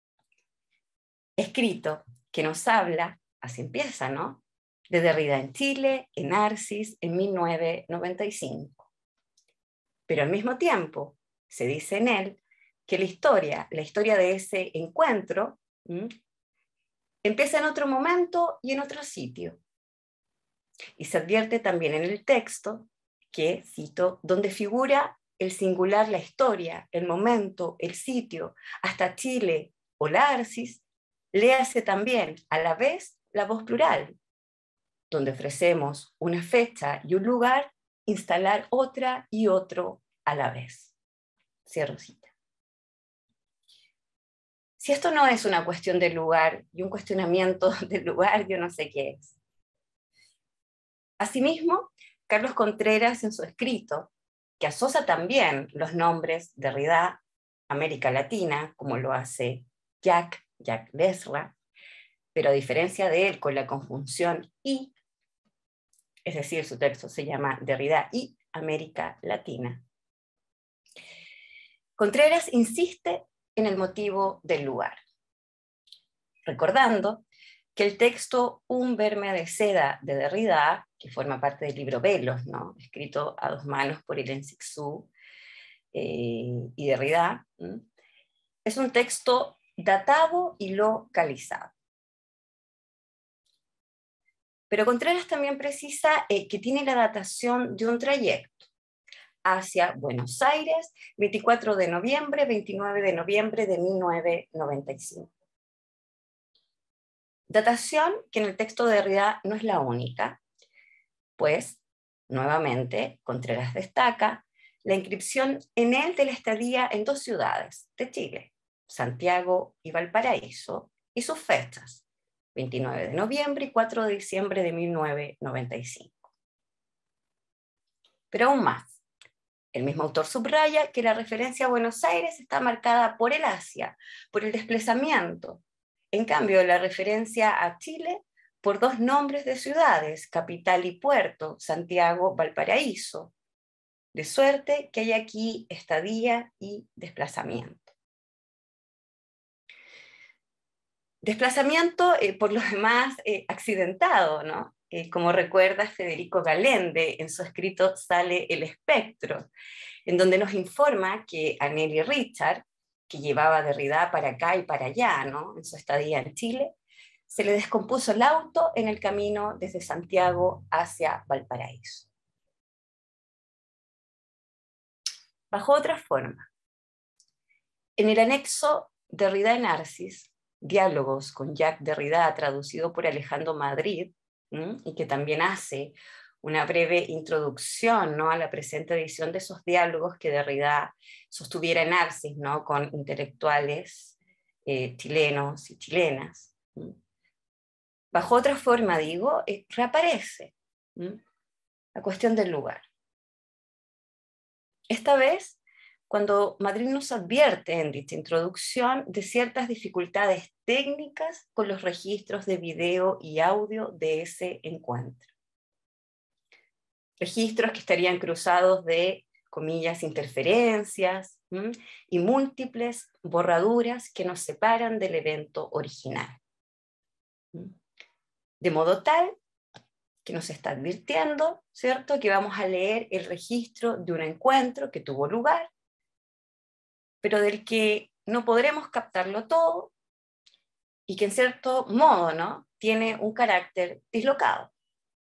Escrito que nos habla, así empieza, ¿no?, de Derrida en Chile, en Arcis, en mil novecientos noventa y cinco. Pero al mismo tiempo, se dice en él que la historia, la historia de ese encuentro, ¿m?, empieza en otro momento y en otro sitio. Y se advierte también en el texto que, cito, donde figura el singular la historia, el momento, el sitio, hasta Chile o la Arcis, léase también a la vez la voz plural, donde ofrecemos una fecha y un lugar, instalar otra y otro a la vez. Cierro cita. Si esto no es una cuestión del lugar y un cuestionamiento del lugar, yo no sé qué es. Asimismo, Carlos Contreras en su escrito, que asocia también los nombres de Derrida, América Latina, como lo hace Jacques, Jacques Lesra, pero a diferencia de él con la conjunción y, es decir, su texto se llama Derrida y América Latina. Contreras insiste en el motivo del lugar, recordando que el texto Un verme de seda de Derrida, que forma parte del libro Velos, ¿no?, escrito a dos manos por Hélène Cixous eh, y Derrida, ¿m?, es un texto datado y localizado. Pero Contreras también precisa eh, que tiene la datación de un trayecto hacia Buenos Aires, veinticuatro de noviembre, veintinueve de noviembre de mil novecientos noventa y cinco. Datación que en el texto de Derrida no es la única, pues, nuevamente, Contreras destaca la inscripción en él de la estadía en dos ciudades de Chile, Santiago y Valparaíso, y sus fechas, veintinueve de noviembre y cuatro de diciembre de mil novecientos noventa y cinco. Pero aún más, el mismo autor subraya que la referencia a Buenos Aires está marcada por el Asia, por el desplazamiento. En cambio, la referencia a Chile por dos nombres de ciudades, capital y puerto, Santiago, Valparaíso. De suerte que hay aquí estadía y desplazamiento. Desplazamiento, eh, por lo demás, eh, accidentado, ¿no? Eh, como recuerda Federico Galende en su escrito Sale el espectro, en donde nos informa que a Nelly Richard, que llevaba Derrida para acá y para allá, ¿no?, en su estadía en Chile, se le descompuso el auto en el camino desde Santiago hacia Valparaíso. Bajo otra forma, en el anexo Derrida en Arcis, Diálogos con Jacques Derrida, traducido por Alejandro Madrid, ¿m? y que también hace una breve introducción, ¿no?, a la presente edición de esos diálogos que Derrida sostuviera en Arcis, ¿no?, con intelectuales eh, chilenos y chilenas. ¿m? Bajo otra forma, digo, eh, reaparece ¿m? la cuestión del lugar. Esta vez, cuando Madrid nos advierte en dicha introducción de ciertas dificultades técnicas con los registros de video y audio de ese encuentro. Registros que estarían cruzados de, comillas, interferencias ¿m? y múltiples borraduras que nos separan del evento original. ¿m? De modo tal que nos está advirtiendo, ¿cierto?, que vamos a leer el registro de un encuentro que tuvo lugar, pero del que no podremos captarlo todo y que en cierto modo, ¿no?, tiene un carácter dislocado.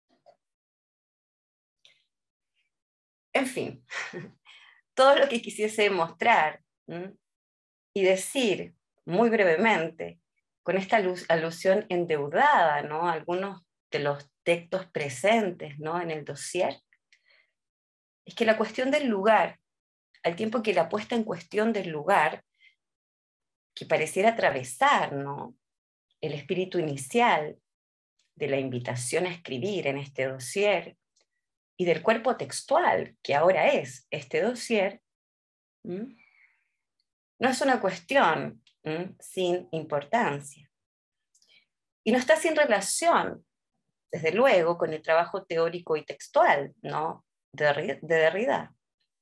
En fin, todo lo que quisiese mostrar ¿m? y decir muy brevemente, con esta alusión endeudada, ¿no?, a algunos de los textos presentes, ¿no?, en el dossier, es que la cuestión del lugar, al tiempo que la puesta en cuestión del lugar, que pareciera atravesar, ¿no?, el espíritu inicial de la invitación a escribir en este dossier, y del cuerpo textual que ahora es este dossier, ¿m? no es una cuestión ¿m? sin importancia. Y no está sin relación, desde luego, con el trabajo teórico y textual, ¿no?, de Derrida.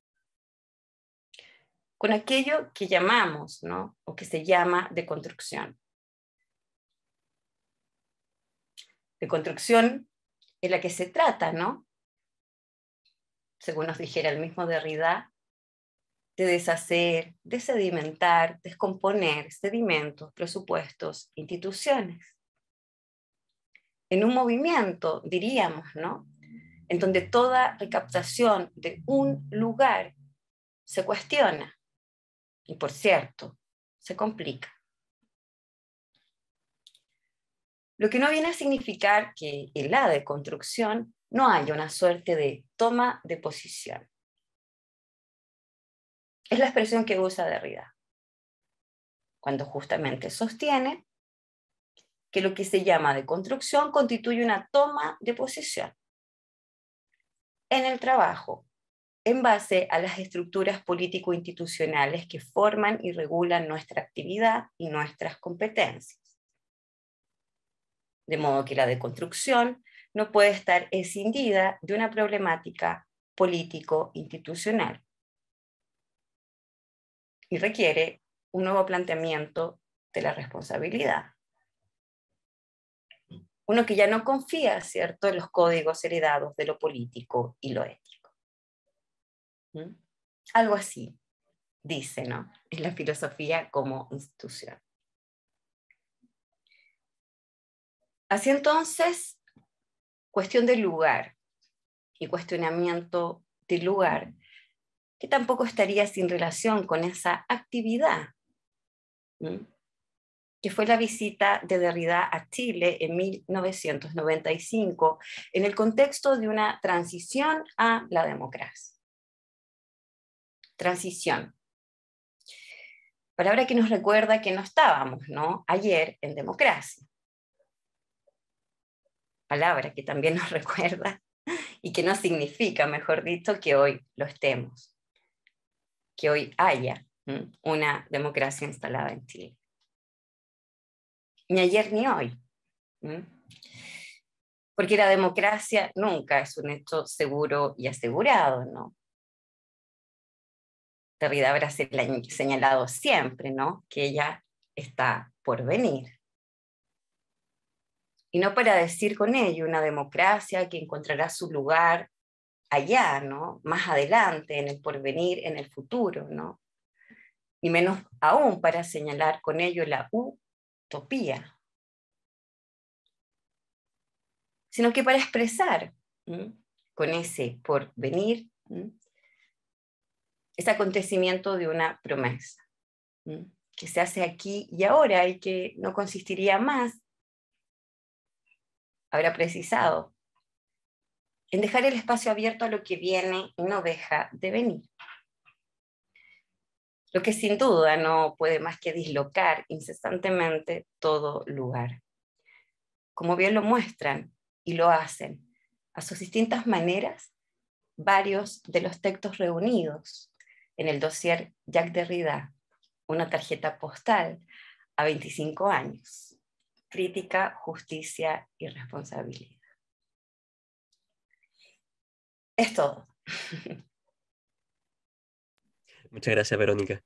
Con aquello que llamamos, ¿no?, o que se llama deconstrucción. Deconstrucción en la que se trata, ¿no?, según nos dijera el mismo Derrida, de deshacer, de sedimentar, descomponer sedimentos, presupuestos, instituciones. En un movimiento, diríamos, ¿no?, en donde toda recaptación de un lugar se cuestiona y, por cierto, se complica. Lo que no viene a significar que en la deconstrucción no haya una suerte de toma de posición. Es la expresión que usa Derrida, cuando justamente sostiene que lo que se llama deconstrucción constituye una toma de posición en el trabajo, en base a las estructuras político-institucionales que forman y regulan nuestra actividad y nuestras competencias. De modo que la deconstrucción no puede estar escindida de una problemática político-institucional y requiere un nuevo planteamiento de la responsabilidad. Uno que ya no confía, ¿cierto?, en los códigos heredados de lo político y lo ético. ¿Mm? Algo así, dice, ¿no?, es la filosofía como institución. Así entonces, cuestión del lugar y cuestionamiento del lugar, que tampoco estaría sin relación con esa actividad, ¿m? que fue la visita de Derrida a Chile en mil novecientos noventa y cinco, en el contexto de una transición a la democracia. Transición. Palabra que nos recuerda que no estábamos, ¿no?, ayer en democracia. Palabra que también nos recuerda y que no significa, mejor dicho, que hoy lo estemos, que hoy haya ¿m? una democracia instalada en Chile. Ni ayer ni hoy. ¿m? Porque la democracia nunca es un hecho seguro y asegurado, ¿no? Derrida habrá señalado siempre, ¿no?, que ella está por venir. Y no para decir con ello una democracia que encontrará su lugar allá, ¿no?, más adelante, en el porvenir, en el futuro, ¿no? Y menos aún para señalar con ello la utopía. Sino que para expresar ¿m? con ese porvenir ¿m? ese acontecimiento de una promesa. ¿m? que se hace aquí y ahora y que no consistiría más, habrá precisado, en dejar el espacio abierto a lo que viene y no deja de venir. Lo que sin duda no puede más que dislocar incesantemente todo lugar. Como bien lo muestran y lo hacen a sus distintas maneras varios de los textos reunidos en el dossier Jacques Derrida, una tarjeta postal a veinticinco años, crítica, justicia y responsabilidad. Es todo. Muchas gracias, Verónica.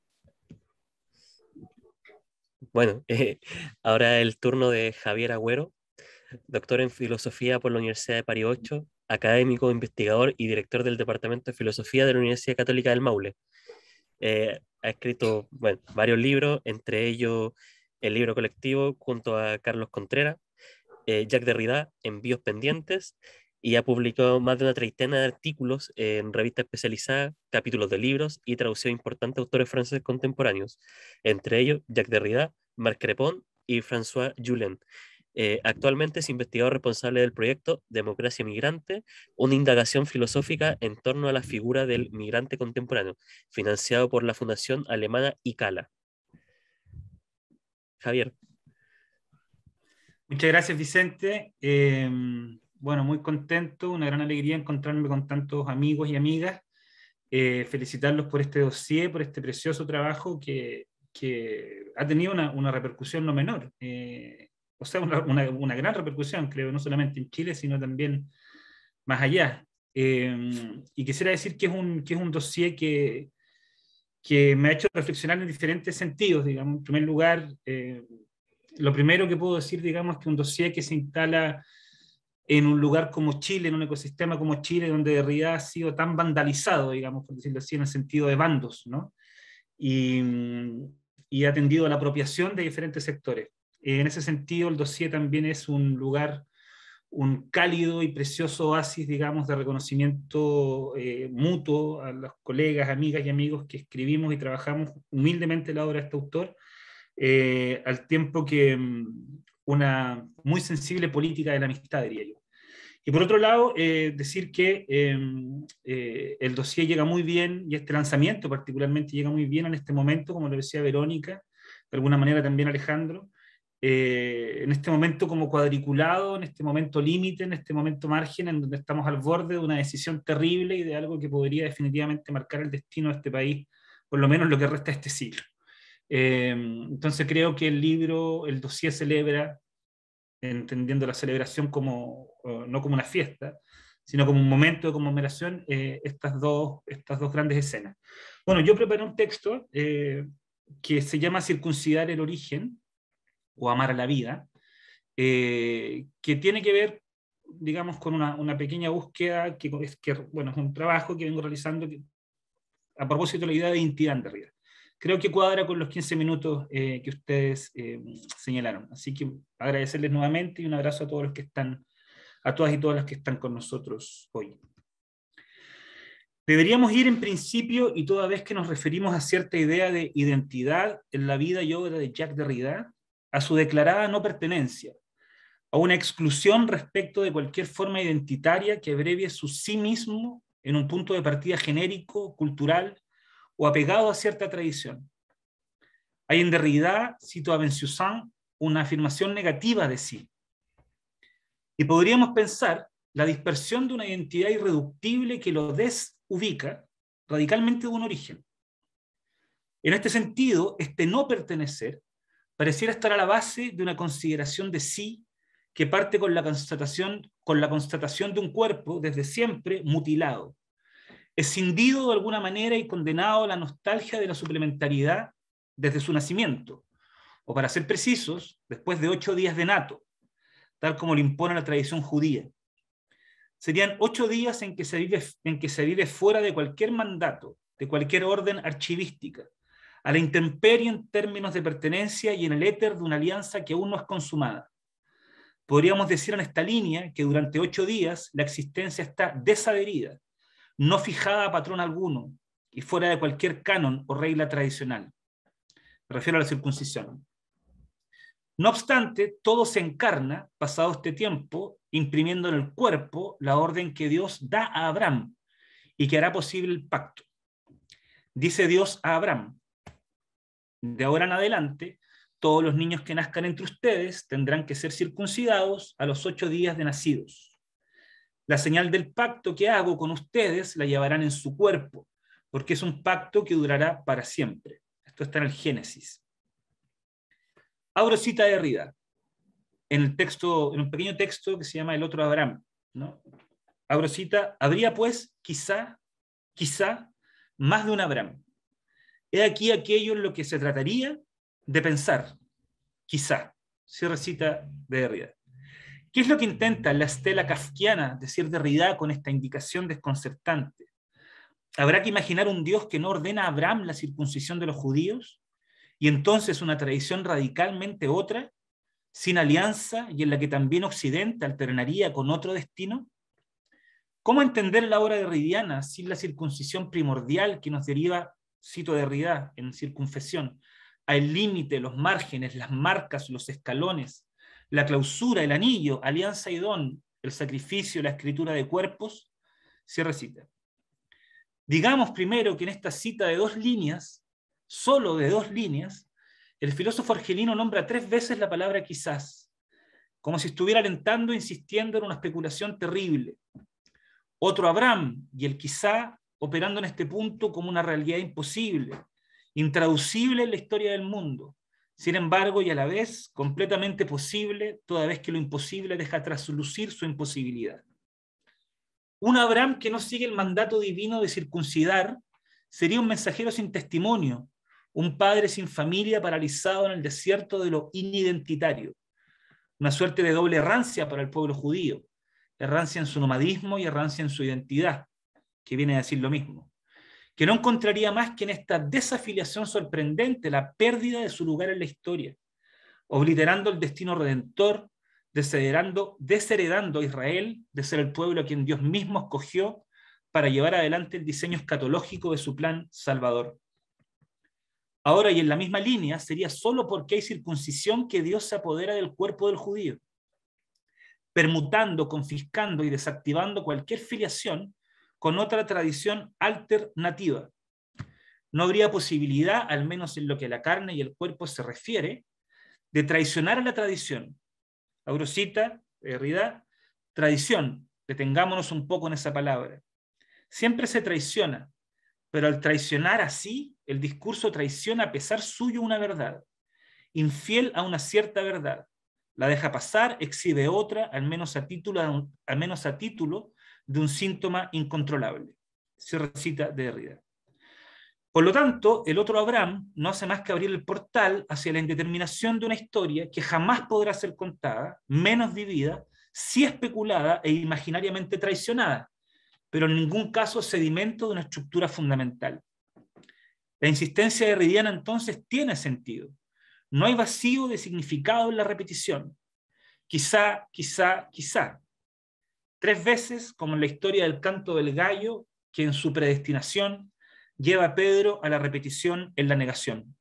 Bueno, eh, ahora el turno de Javier Agüero, doctor en Filosofía por la Universidad de París ocho, académico, investigador y director del Departamento de Filosofía de la Universidad Católica del Maule. Eh, ha escrito, bueno, varios libros, entre ellos el libro colectivo junto a Carlos Contreras, eh, Jacques Derrida, Envíos Pendientes, y ha publicado más de una treintena de artículos en revistas especializadas, capítulos de libros y traducido a importantes autores franceses contemporáneos, entre ellos Jacques Derrida, Marc Crépon y François Julen. Eh, actualmente es investigador responsable del proyecto Democracia Migrante, una indagación filosófica en torno a la figura del migrante contemporáneo, financiado por la fundación alemana ICALA. Javier. Muchas gracias, Vicente. Eh, bueno, muy contento, una gran alegría encontrarme con tantos amigos y amigas. Eh, felicitarlos por este dossier, por este precioso trabajo que, que ha tenido una, una repercusión no menor. Eh, o sea, una, una, una gran repercusión, creo, no solamente en Chile, sino también más allá. Eh, y quisiera decir que es un, que es un dossier que, que me ha hecho reflexionar en diferentes sentidos, digamos. En primer lugar, eh, lo primero que puedo decir, digamos, es que un dossier que se instala en un lugar como Chile, en un ecosistema como Chile, donde Derrida ha sido tan vandalizado, digamos, por decirlo así, en el sentido de bandos, ¿no? Y, y ha tendido a la apropiación de diferentes sectores. En ese sentido, el dossier también es un lugar, un cálido y precioso oasis, digamos, de reconocimiento eh, mutuo a los colegas, amigas y amigos que escribimos y trabajamos humildemente la obra de este autor, eh, al tiempo que um, una muy sensible política de la amistad, diría yo. Y por otro lado, eh, decir que eh, eh, el dossier llega muy bien, y este lanzamiento particularmente llega muy bien en este momento, como lo decía Verónica, de alguna manera también Alejandro, eh, en este momento como cuadriculado, en este momento límite, en este momento margen, en donde estamos al borde de una decisión terrible y de algo que podría definitivamente marcar el destino de este país, por lo menos lo que resta de este siglo. Eh, entonces creo que el libro, el dossier celebra, entendiendo la celebración como, uh, no como una fiesta, sino como un momento de conmemoración, eh, estas, dos, estas dos grandes escenas. Bueno, yo preparé un texto eh, que se llama Circuncidar el origen, o Amar a la vida, eh, que tiene que ver, digamos, con una, una pequeña búsqueda, que es, que, bueno, es un trabajo que vengo realizando que, a propósito de la idea de identidad en Derrida. Creo que cuadra con los quince minutos eh, que ustedes eh, señalaron. Así que agradecerles nuevamente y un abrazo a todos los que están, a todas y todas las que están con nosotros hoy. Deberíamos ir en principio, y toda vez que nos referimos a cierta idea de identidad en la vida y obra de Jacques Derrida, a su declarada no pertenencia, a una exclusión respecto de cualquier forma identitaria que abrevie su sí mismo en un punto de partida genérico, cultural, o apegado a cierta tradición. Hay en Derrida, cito a Bensusan, una afirmación negativa de sí. Y podríamos pensar la dispersión de una identidad irreductible que lo desubica radicalmente de un origen. En este sentido, este no pertenecer pareciera estar a la base de una consideración de sí que parte con la constatación, con la constatación de un cuerpo desde siempre mutilado, escindido de alguna manera y condenado a la nostalgia de la suplementariedad desde su nacimiento, o para ser precisos, después de ocho días de nato, tal como lo impone la tradición judía. Serían ocho días en que se vive, en que se vive fuera de cualquier mandato, de cualquier orden archivística, a la intemperie en términos de pertenencia y en el éter de una alianza que aún no es consumada. Podríamos decir en esta línea que durante ocho días la existencia está desadherida, no fijada a patrón alguno y fuera de cualquier canon o regla tradicional. Me refiero a la circuncisión. No obstante, todo se encarna, pasado este tiempo, imprimiendo en el cuerpo la orden que Dios da a Abraham y que hará posible el pacto. Dice Dios a Abraham: de ahora en adelante, todos los niños que nazcan entre ustedes tendrán que ser circuncidados a los ocho días de nacidos. La señal del pacto que hago con ustedes la llevarán en su cuerpo, porque es un pacto que durará para siempre. Esto está en el Génesis. Abro cita de Derrida, en, el texto, en un pequeño texto que se llama El otro Abraham, ¿no? Abro cita: habría pues, quizá, quizá, más de un Abraham. He aquí aquello en lo que se trataría de pensar, quizá. Cierra cita de Derrida. ¿Qué es lo que intenta la estela kafkiana decir Derrida con esta indicación desconcertante? ¿Habrá que imaginar un Dios que no ordena a Abraham la circuncisión de los judíos? Y entonces una tradición radicalmente otra, sin alianza y en la que también Occidente alternaría con otro destino. ¿Cómo entender la obra derridiana sin la circuncisión primordial que nos deriva, cito Derrida en Circunfesión, al límite, los márgenes, las marcas, los escalones, la clausura, el anillo, alianza y don, el sacrificio, la escritura de cuerpos? Cierra cita. Digamos primero que en esta cita de dos líneas, solo de dos líneas, el filósofo argelino nombra tres veces la palabra quizás, como si estuviera alentando e insistiendo en una especulación terrible. Otro Abraham y el quizá operando en este punto como una realidad imposible, intraducible en la historia del mundo, sin embargo y a la vez completamente posible, toda vez que lo imposible deja traslucir su imposibilidad. Un Abraham que no sigue el mandato divino de circuncidar sería un mensajero sin testimonio, un padre sin familia paralizado en el desierto de lo inidentitario, una suerte de doble errancia para el pueblo judío, errancia en su nomadismo y errancia en su identidad, que viene a decir lo mismo, que no encontraría más que en esta desafiliación sorprendente la pérdida de su lugar en la historia, obliterando el destino redentor, desheredando, desheredando a Israel de ser el pueblo a quien Dios mismo escogió para llevar adelante el diseño escatológico de su plan salvador. Ahora, y en la misma línea, sería solo porque hay circuncisión que Dios se apodera del cuerpo del judío, permutando, confiscando y desactivando cualquier filiación con otra tradición alternativa. No habría posibilidad, al menos en lo que a la carne y el cuerpo se refiere, de traicionar a la tradición. Abro cita, Derrida, tradición, detengámonos un poco en esa palabra. Siempre se traiciona, pero al traicionar así, el discurso traiciona a pesar suyo una verdad, infiel a una cierta verdad. La deja pasar, exhibe otra, al menos a título, al menos a título de un síntoma incontrolable. Cierra cita de Derrida. Por lo tanto, el otro Abraham no hace más que abrir el portal hacia la indeterminación de una historia que jamás podrá ser contada, menos vivida, sí especulada e imaginariamente traicionada, pero en ningún caso sedimento de una estructura fundamental. La insistencia derridiana entonces tiene sentido. No hay vacío de significado en la repetición. Quizá, quizá, quizá. Tres veces, como en la historia del canto del gallo, que en su predestinación lleva a Pedro a la repetición en la negación.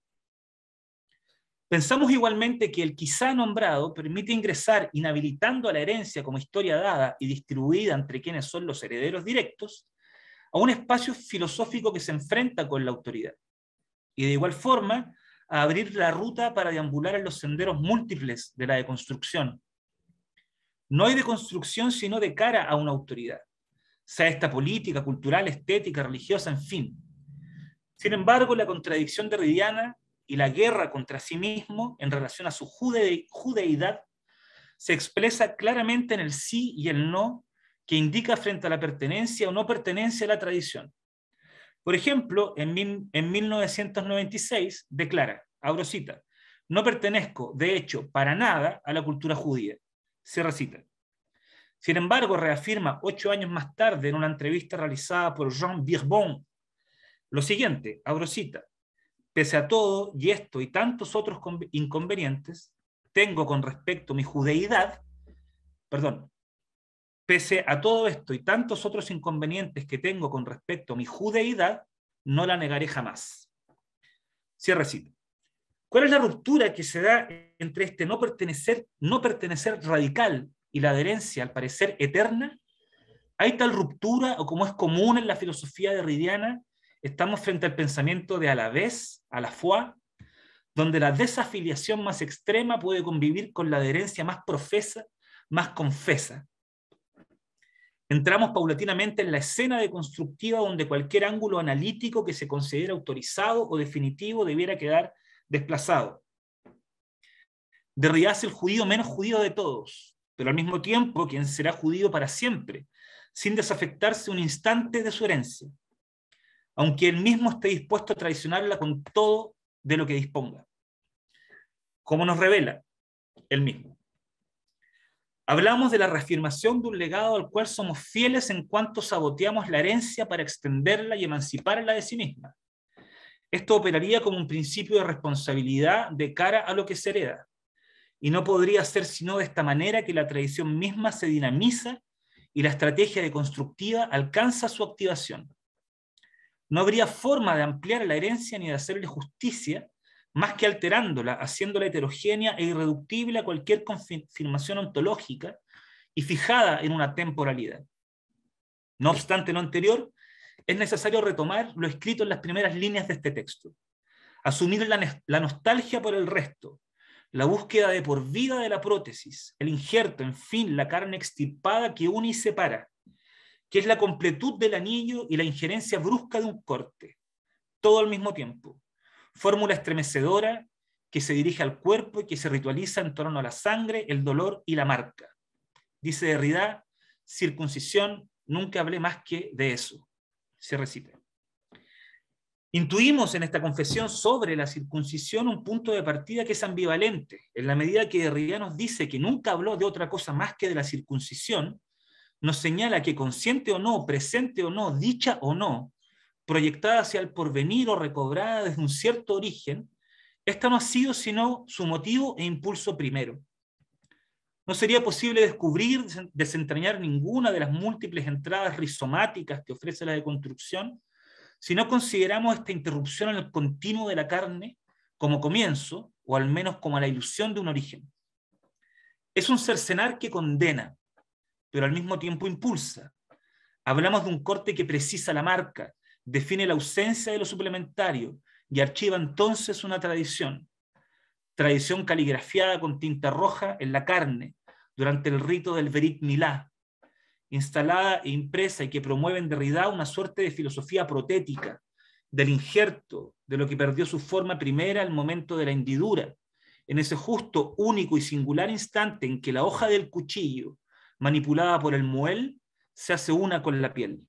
Pensamos igualmente que el quizá nombrado permite ingresar inhabilitando a la herencia como historia dada y distribuida entre quienes son los herederos directos a un espacio filosófico que se enfrenta con la autoridad. Y de igual forma, a abrir la ruta para deambular en los senderos múltiples de la deconstrucción. No hay deconstrucción sino de cara a una autoridad, sea esta política, cultural, estética, religiosa, en fin. Sin embargo, la contradicción derridiana y la guerra contra sí mismo en relación a su jude judeidad se expresa claramente en el sí y el no que indica frente a la pertenencia o no pertenencia a la tradición. Por ejemplo, en, mil, en mil novecientos noventa y seis declara, abro cita, no pertenezco, de hecho, para nada a la cultura judía. Cierra cita. Sin embargo, reafirma ocho años más tarde en una entrevista realizada por Jean Birbon lo siguiente, abro cita, pese a todo y esto y tantos otros inconvenientes, tengo con respecto a mi judeidad, perdón, pese a todo esto y tantos otros inconvenientes que tengo con respecto a mi judeidad, no la negaré jamás. Cierre cita. ¿Cuál es la ruptura que se da entre este no pertenecer, no pertenecer radical y la adherencia, al parecer, eterna? ¿Hay tal ruptura, o como es común en la filosofía derridiana, estamos frente al pensamiento de a la vez, a la foi, donde la desafiliación más extrema puede convivir con la adherencia más profesa, más confesa? Entramos paulatinamente en la escena deconstructiva donde cualquier ángulo analítico que se considera autorizado o definitivo debiera quedar desplazado. Derrida es el judío menos judío de todos, pero al mismo tiempo quien será judío para siempre, sin desafectarse un instante de su herencia, aunque él mismo esté dispuesto a traicionarla con todo de lo que disponga, como nos revela él mismo. Hablamos de la reafirmación de un legado al cual somos fieles en cuanto saboteamos la herencia para extenderla y emanciparla de sí misma. Esto operaría como un principio de responsabilidad de cara a lo que se hereda, y no podría ser sino de esta manera que la tradición misma se dinamiza y la estrategia deconstructiva alcanza su activación. No habría forma de ampliar la herencia ni de hacerle justicia más que alterándola, haciéndola heterogénea e irreductible a cualquier confirmación ontológica y fijada en una temporalidad. No obstante lo anterior, es necesario retomar lo escrito en las primeras líneas de este texto, asumir la, la nostalgia por el resto, la búsqueda de por vida de la prótesis, el injerto, en fin, la carne extirpada que une y separa, que es la completud del anillo y la injerencia brusca de un corte, todo al mismo tiempo. Fórmula estremecedora que se dirige al cuerpo y que se ritualiza en torno a la sangre, el dolor y la marca. Dice Derrida, circuncisión, nunca hablé más que de eso. Se recita. Intuimos en esta confesión sobre la circuncisión un punto de partida que es ambivalente, en la medida que Derrida nos dice que nunca habló de otra cosa más que de la circuncisión, nos señala que consciente o no, presente o no, dicha o no, proyectada hacia el porvenir o recobrada desde un cierto origen, esta no ha sido sino su motivo e impulso primero. No sería posible descubrir, desentrañar ninguna de las múltiples entradas rizomáticas que ofrece la deconstrucción si no consideramos esta interrupción en el continuo de la carne como comienzo, o al menos como la ilusión de un origen. Es un cercenar que condena, pero al mismo tiempo impulsa. Hablamos de un corte que precisa la marca, define la ausencia de lo suplementario y archiva entonces una tradición. Tradición caligrafiada con tinta roja en la carne durante el rito del Berit Milá, instalada e impresa y que promueve en Derrida una suerte de filosofía protética, del injerto, de lo que perdió su forma primera al momento de la hendidura, en ese justo, único y singular instante en que la hoja del cuchillo, manipulada por el muel, se hace una con la piel.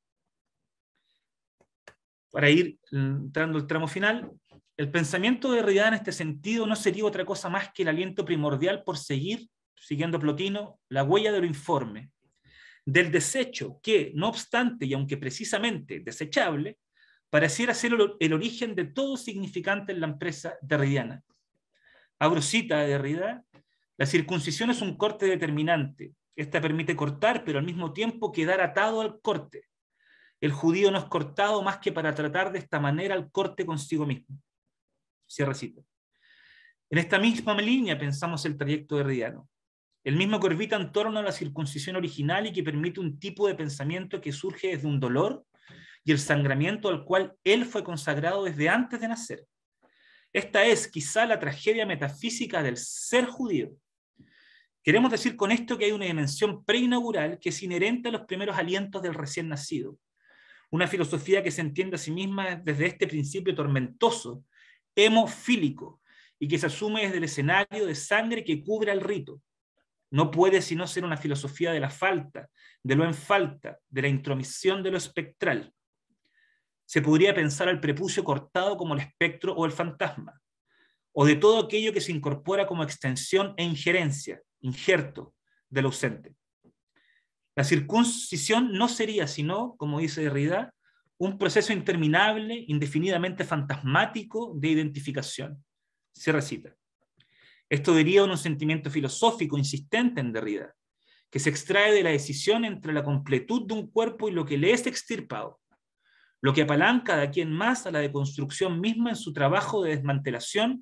Para ir entrando al tramo final, el pensamiento de Derrida en este sentido no sería otra cosa más que el aliento primordial por seguir, siguiendo Plotino, la huella de lo informe, del desecho que, no obstante y aunque precisamente desechable, pareciera ser el origen de todo significante en la empresa derridiana. Abro cita de Derrida: la circuncisión es un corte determinante. Esta permite cortar, pero al mismo tiempo quedar atado al corte. El judío no es cortado más que para tratar de esta manera al corte consigo mismo. Cierra cita. En esta misma línea pensamos el trayecto derridiano, el mismo que orbita en torno a la circuncisión original y que permite un tipo de pensamiento que surge desde un dolor y el sangramiento al cual él fue consagrado desde antes de nacer. Esta es quizá la tragedia metafísica del ser judío. Queremos decir con esto que hay una dimensión preinaugural que es inherente a los primeros alientos del recién nacido. Una filosofía que se entiende a sí misma desde este principio tormentoso, hemofílico, y que se asume desde el escenario de sangre que cubre al rito. No puede sino ser una filosofía de la falta, de lo en falta, de la intromisión de lo espectral. Se podría pensar al prepucio cortado como el espectro o el fantasma, o de todo aquello que se incorpora como extensión e injerencia, injerto, del ausente. La circuncisión no sería sino, como dice Derrida, un proceso interminable, indefinidamente fantasmático de identificación. Se recita. Esto deriva en un sentimiento filosófico insistente en Derrida, que se extrae de la decisión entre la completud de un cuerpo y lo que le es extirpado, lo que apalanca de aquí en más a la deconstrucción misma en su trabajo de desmantelación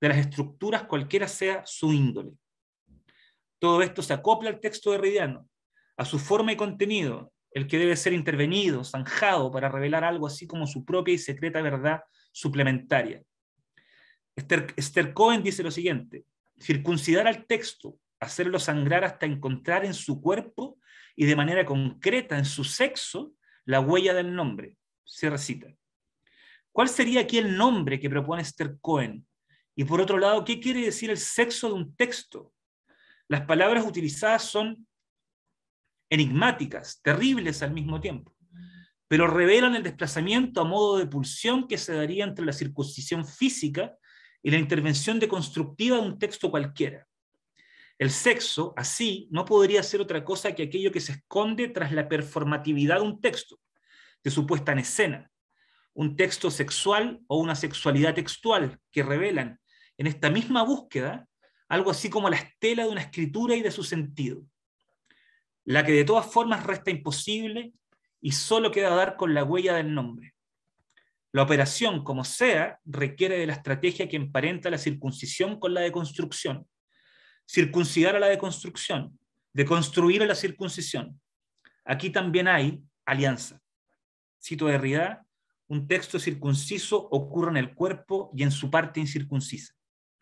de las estructuras cualquiera sea su índole. Todo esto se acopla al texto derridiano, a su forma y contenido, el que debe ser intervenido, zanjado, para revelar algo así como su propia y secreta verdad suplementaria. Esther, Esther Cohen dice lo siguiente: circuncidar al texto, hacerlo sangrar hasta encontrar en su cuerpo y de manera concreta en su sexo la huella del nombre. Cierra cita. ¿Cuál sería aquí el nombre que propone Esther Cohen? Y por otro lado, ¿qué quiere decir el sexo de un texto? Las palabras utilizadas son enigmáticas, terribles al mismo tiempo, pero revelan el desplazamiento a modo de pulsión que se daría entre la circuncisión física y la intervención deconstructiva de un texto cualquiera. El sexo, así, no podría ser otra cosa que aquello que se esconde tras la performatividad de un texto, de su puesta en escena, un texto sexual o una sexualidad textual que revelan en esta misma búsqueda algo así como la estela de una escritura y de su sentido, la que de todas formas resta imposible y solo queda dar con la huella del nombre. La operación, como sea, requiere de la estrategia que emparenta la circuncisión con la deconstrucción. Circuncidar a la deconstrucción, deconstruir a la circuncisión. Aquí también hay alianza. Cito de Derrida: un texto circunciso ocurre en el cuerpo y en su parte incircuncisa.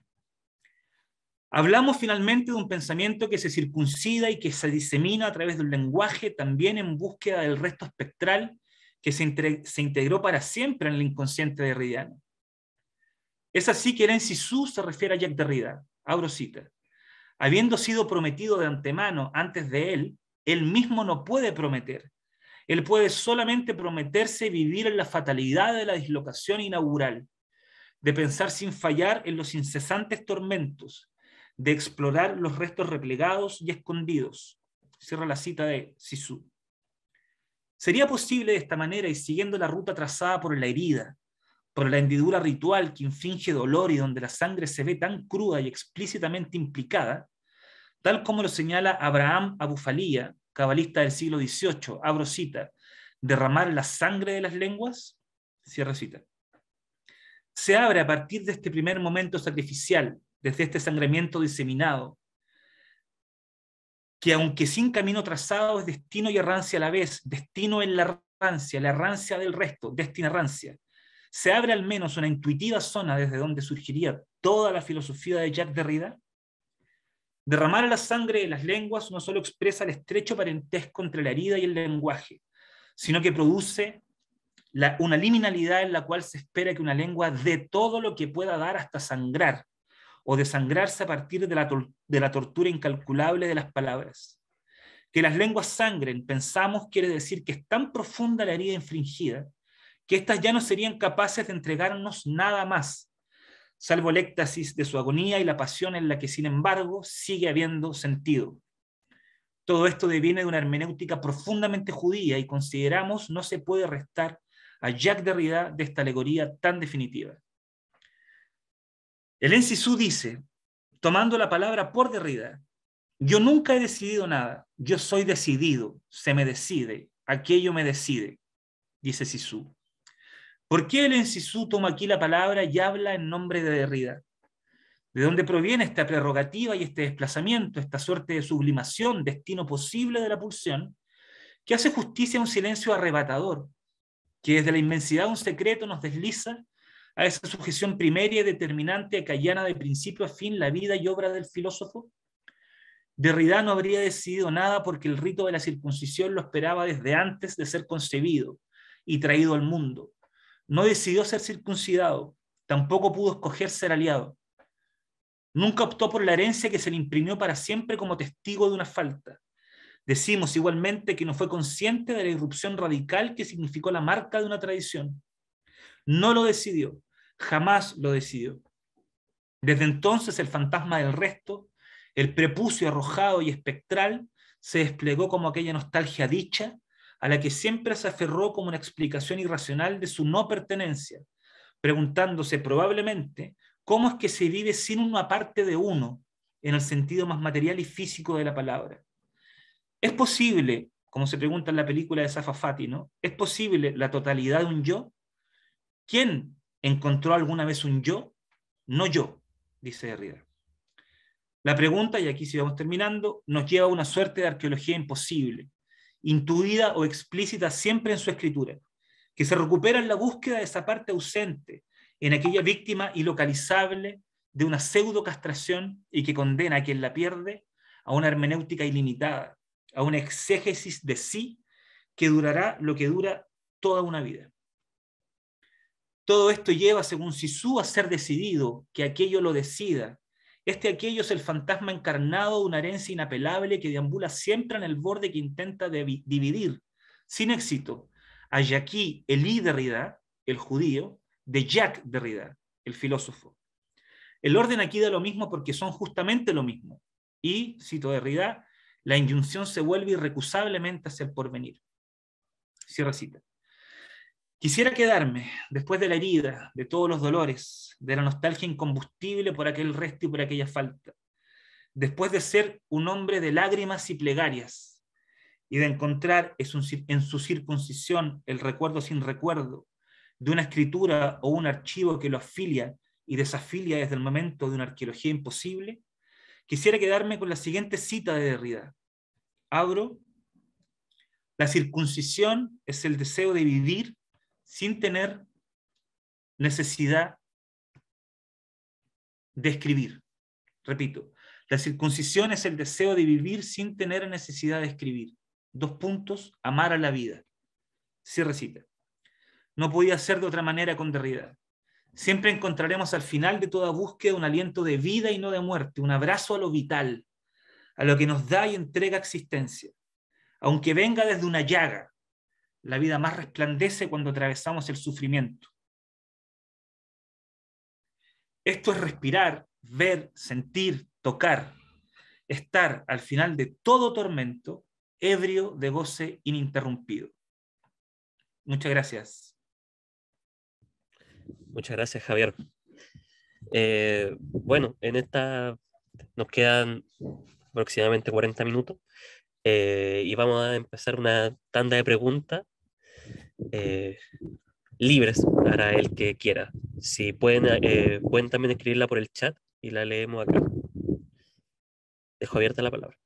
Hablamos finalmente de un pensamiento que se circuncida y que se disemina a través del lenguaje, también en búsqueda del resto espectral que se, entre, se integró para siempre en el inconsciente derridiano. Es así que Hélène Cixous se refiere a Jacques Derrida, abro cita: habiendo sido prometido de antemano antes de él, él mismo no puede prometer. Él puede solamente prometerse vivir en la fatalidad de la dislocación inaugural, de pensar sin fallar en los incesantes tormentos, de explorar los restos replegados y escondidos. Cierra la cita de Cixous. Sería posible de esta manera, y siguiendo la ruta trazada por la herida, por la hendidura ritual que infringe dolor y donde la sangre se ve tan cruda y explícitamente implicada, tal como lo señala Abraham Abufalía, cabalista del siglo dieciocho, abro cita: derramar la sangre de las lenguas, cierra cita. Se abre a partir de este primer momento sacrificial, desde este sangramiento diseminado, que aunque sin camino trazado es destino y errancia a la vez, destino en la errancia, la errancia del resto, destinarrancia. Se abre al menos una intuitiva zona desde donde surgiría toda la filosofía de Jacques Derrida. Derramar la sangre de las lenguas no solo expresa el estrecho parentesco entre la herida y el lenguaje, sino que produce la, una liminalidad en la cual se espera que una lengua dé todo lo que pueda dar hasta sangrar, o desangrarse a partir de la, de la tortura incalculable de las palabras. Que las lenguas sangren, pensamos, quiere decir que es tan profunda la herida infringida, que éstas ya no serían capaces de entregarnos nada más, salvo el éxtasis de su agonía y la pasión en la que, sin embargo, sigue habiendo sentido. Todo esto deviene de una hermenéutica profundamente judía y consideramos no se puede restar a Jacques Derrida de esta alegoría tan definitiva. Hélène Cixous dice, tomando la palabra por Derrida: yo nunca he decidido nada, yo soy decidido, se me decide, aquello me decide, dice Cixous. ¿Por qué Hélène Cixous toma aquí la palabra y habla en nombre de Derrida? ¿De dónde proviene esta prerrogativa y este desplazamiento, esta suerte de sublimación, destino posible de la pulsión, que hace justicia a un silencio arrebatador, que desde la inmensidad de un secreto nos desliza a esa sujeción primaria y determinante que allana de principio a fin la vida y obra del filósofo? Derrida no habría decidido nada porque el rito de la circuncisión lo esperaba desde antes de ser concebido y traído al mundo. No decidió ser circuncidado, tampoco pudo escoger ser aliado. Nunca optó por la herencia que se le imprimió para siempre como testigo de una falta. Decimos igualmente que no fue consciente de la irrupción radical que significó la marca de una tradición. No lo decidió, jamás lo decidió. Desde entonces el fantasma del resto, el prepucio arrojado y espectral, se desplegó como aquella nostalgia dicha a la que siempre se aferró como una explicación irracional de su no pertenencia, preguntándose probablemente cómo es que se vive sin una parte de uno, en el sentido más material y físico de la palabra. ¿Es posible, como se pregunta en la película de Safa Fati, ¿no? ¿Es posible la totalidad de un yo? ¿Quién encontró alguna vez un yo? No yo, dice Derrida. La pregunta, y aquí sí vamos terminando, nos lleva a una suerte de arqueología imposible, intuida o explícita siempre en su escritura, que se recupera en la búsqueda de esa parte ausente, en aquella víctima ilocalizable de una pseudo castración y que condena a quien la pierde a una hermenéutica ilimitada, a una exégesis de sí que durará lo que dura toda una vida. Todo esto lleva, según Cixous, a ser decidido, que aquello lo decida. Este aquello es el fantasma encarnado de una herencia inapelable que deambula siempre en el borde que intenta dividir, sin éxito, a Jacques Élie Derrida, el judío, de Jacques Derrida, el filósofo. El orden aquí da lo mismo porque son justamente lo mismo. Y, cito Derrida, la inyunción se vuelve irrecusablemente hacia el porvenir. Cierra cita. Quisiera quedarme, después de la herida, de todos los dolores, de la nostalgia incombustible por aquel resto y por aquella falta, después de ser un hombre de lágrimas y plegarias, y de encontrar en su circuncisión el recuerdo sin recuerdo, de una escritura o un archivo que lo afilia y desafilia desde el momento de una arqueología imposible, quisiera quedarme con la siguiente cita de Derrida. Abro: la circuncisión es el deseo de vivir sin tener necesidad de escribir. Repito, la circuncisión es el deseo de vivir sin tener necesidad de escribir. Dos puntos, amar a la vida. Cierre cita. No podía ser de otra manera con Derrida. Siempre encontraremos al final de toda búsqueda un aliento de vida y no de muerte, un abrazo a lo vital, a lo que nos da y entrega existencia. Aunque venga desde una llaga, la vida más resplandece cuando atravesamos el sufrimiento. Esto es respirar, ver, sentir, tocar, estar al final de todo tormento, ebrio de goce ininterrumpido. Muchas gracias. Muchas gracias, Javier. Eh, bueno, en esta nos quedan aproximadamente cuarenta minutos eh, y vamos a empezar una tanda de preguntas eh, libres para el que quiera. Si pueden, eh, pueden también escribirla por el chat y la leemos acá. Dejo abierta la palabra.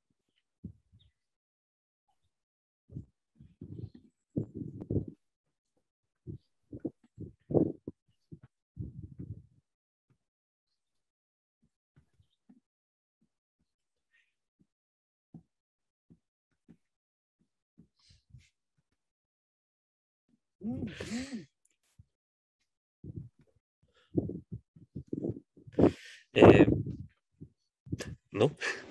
Eh, ¿no?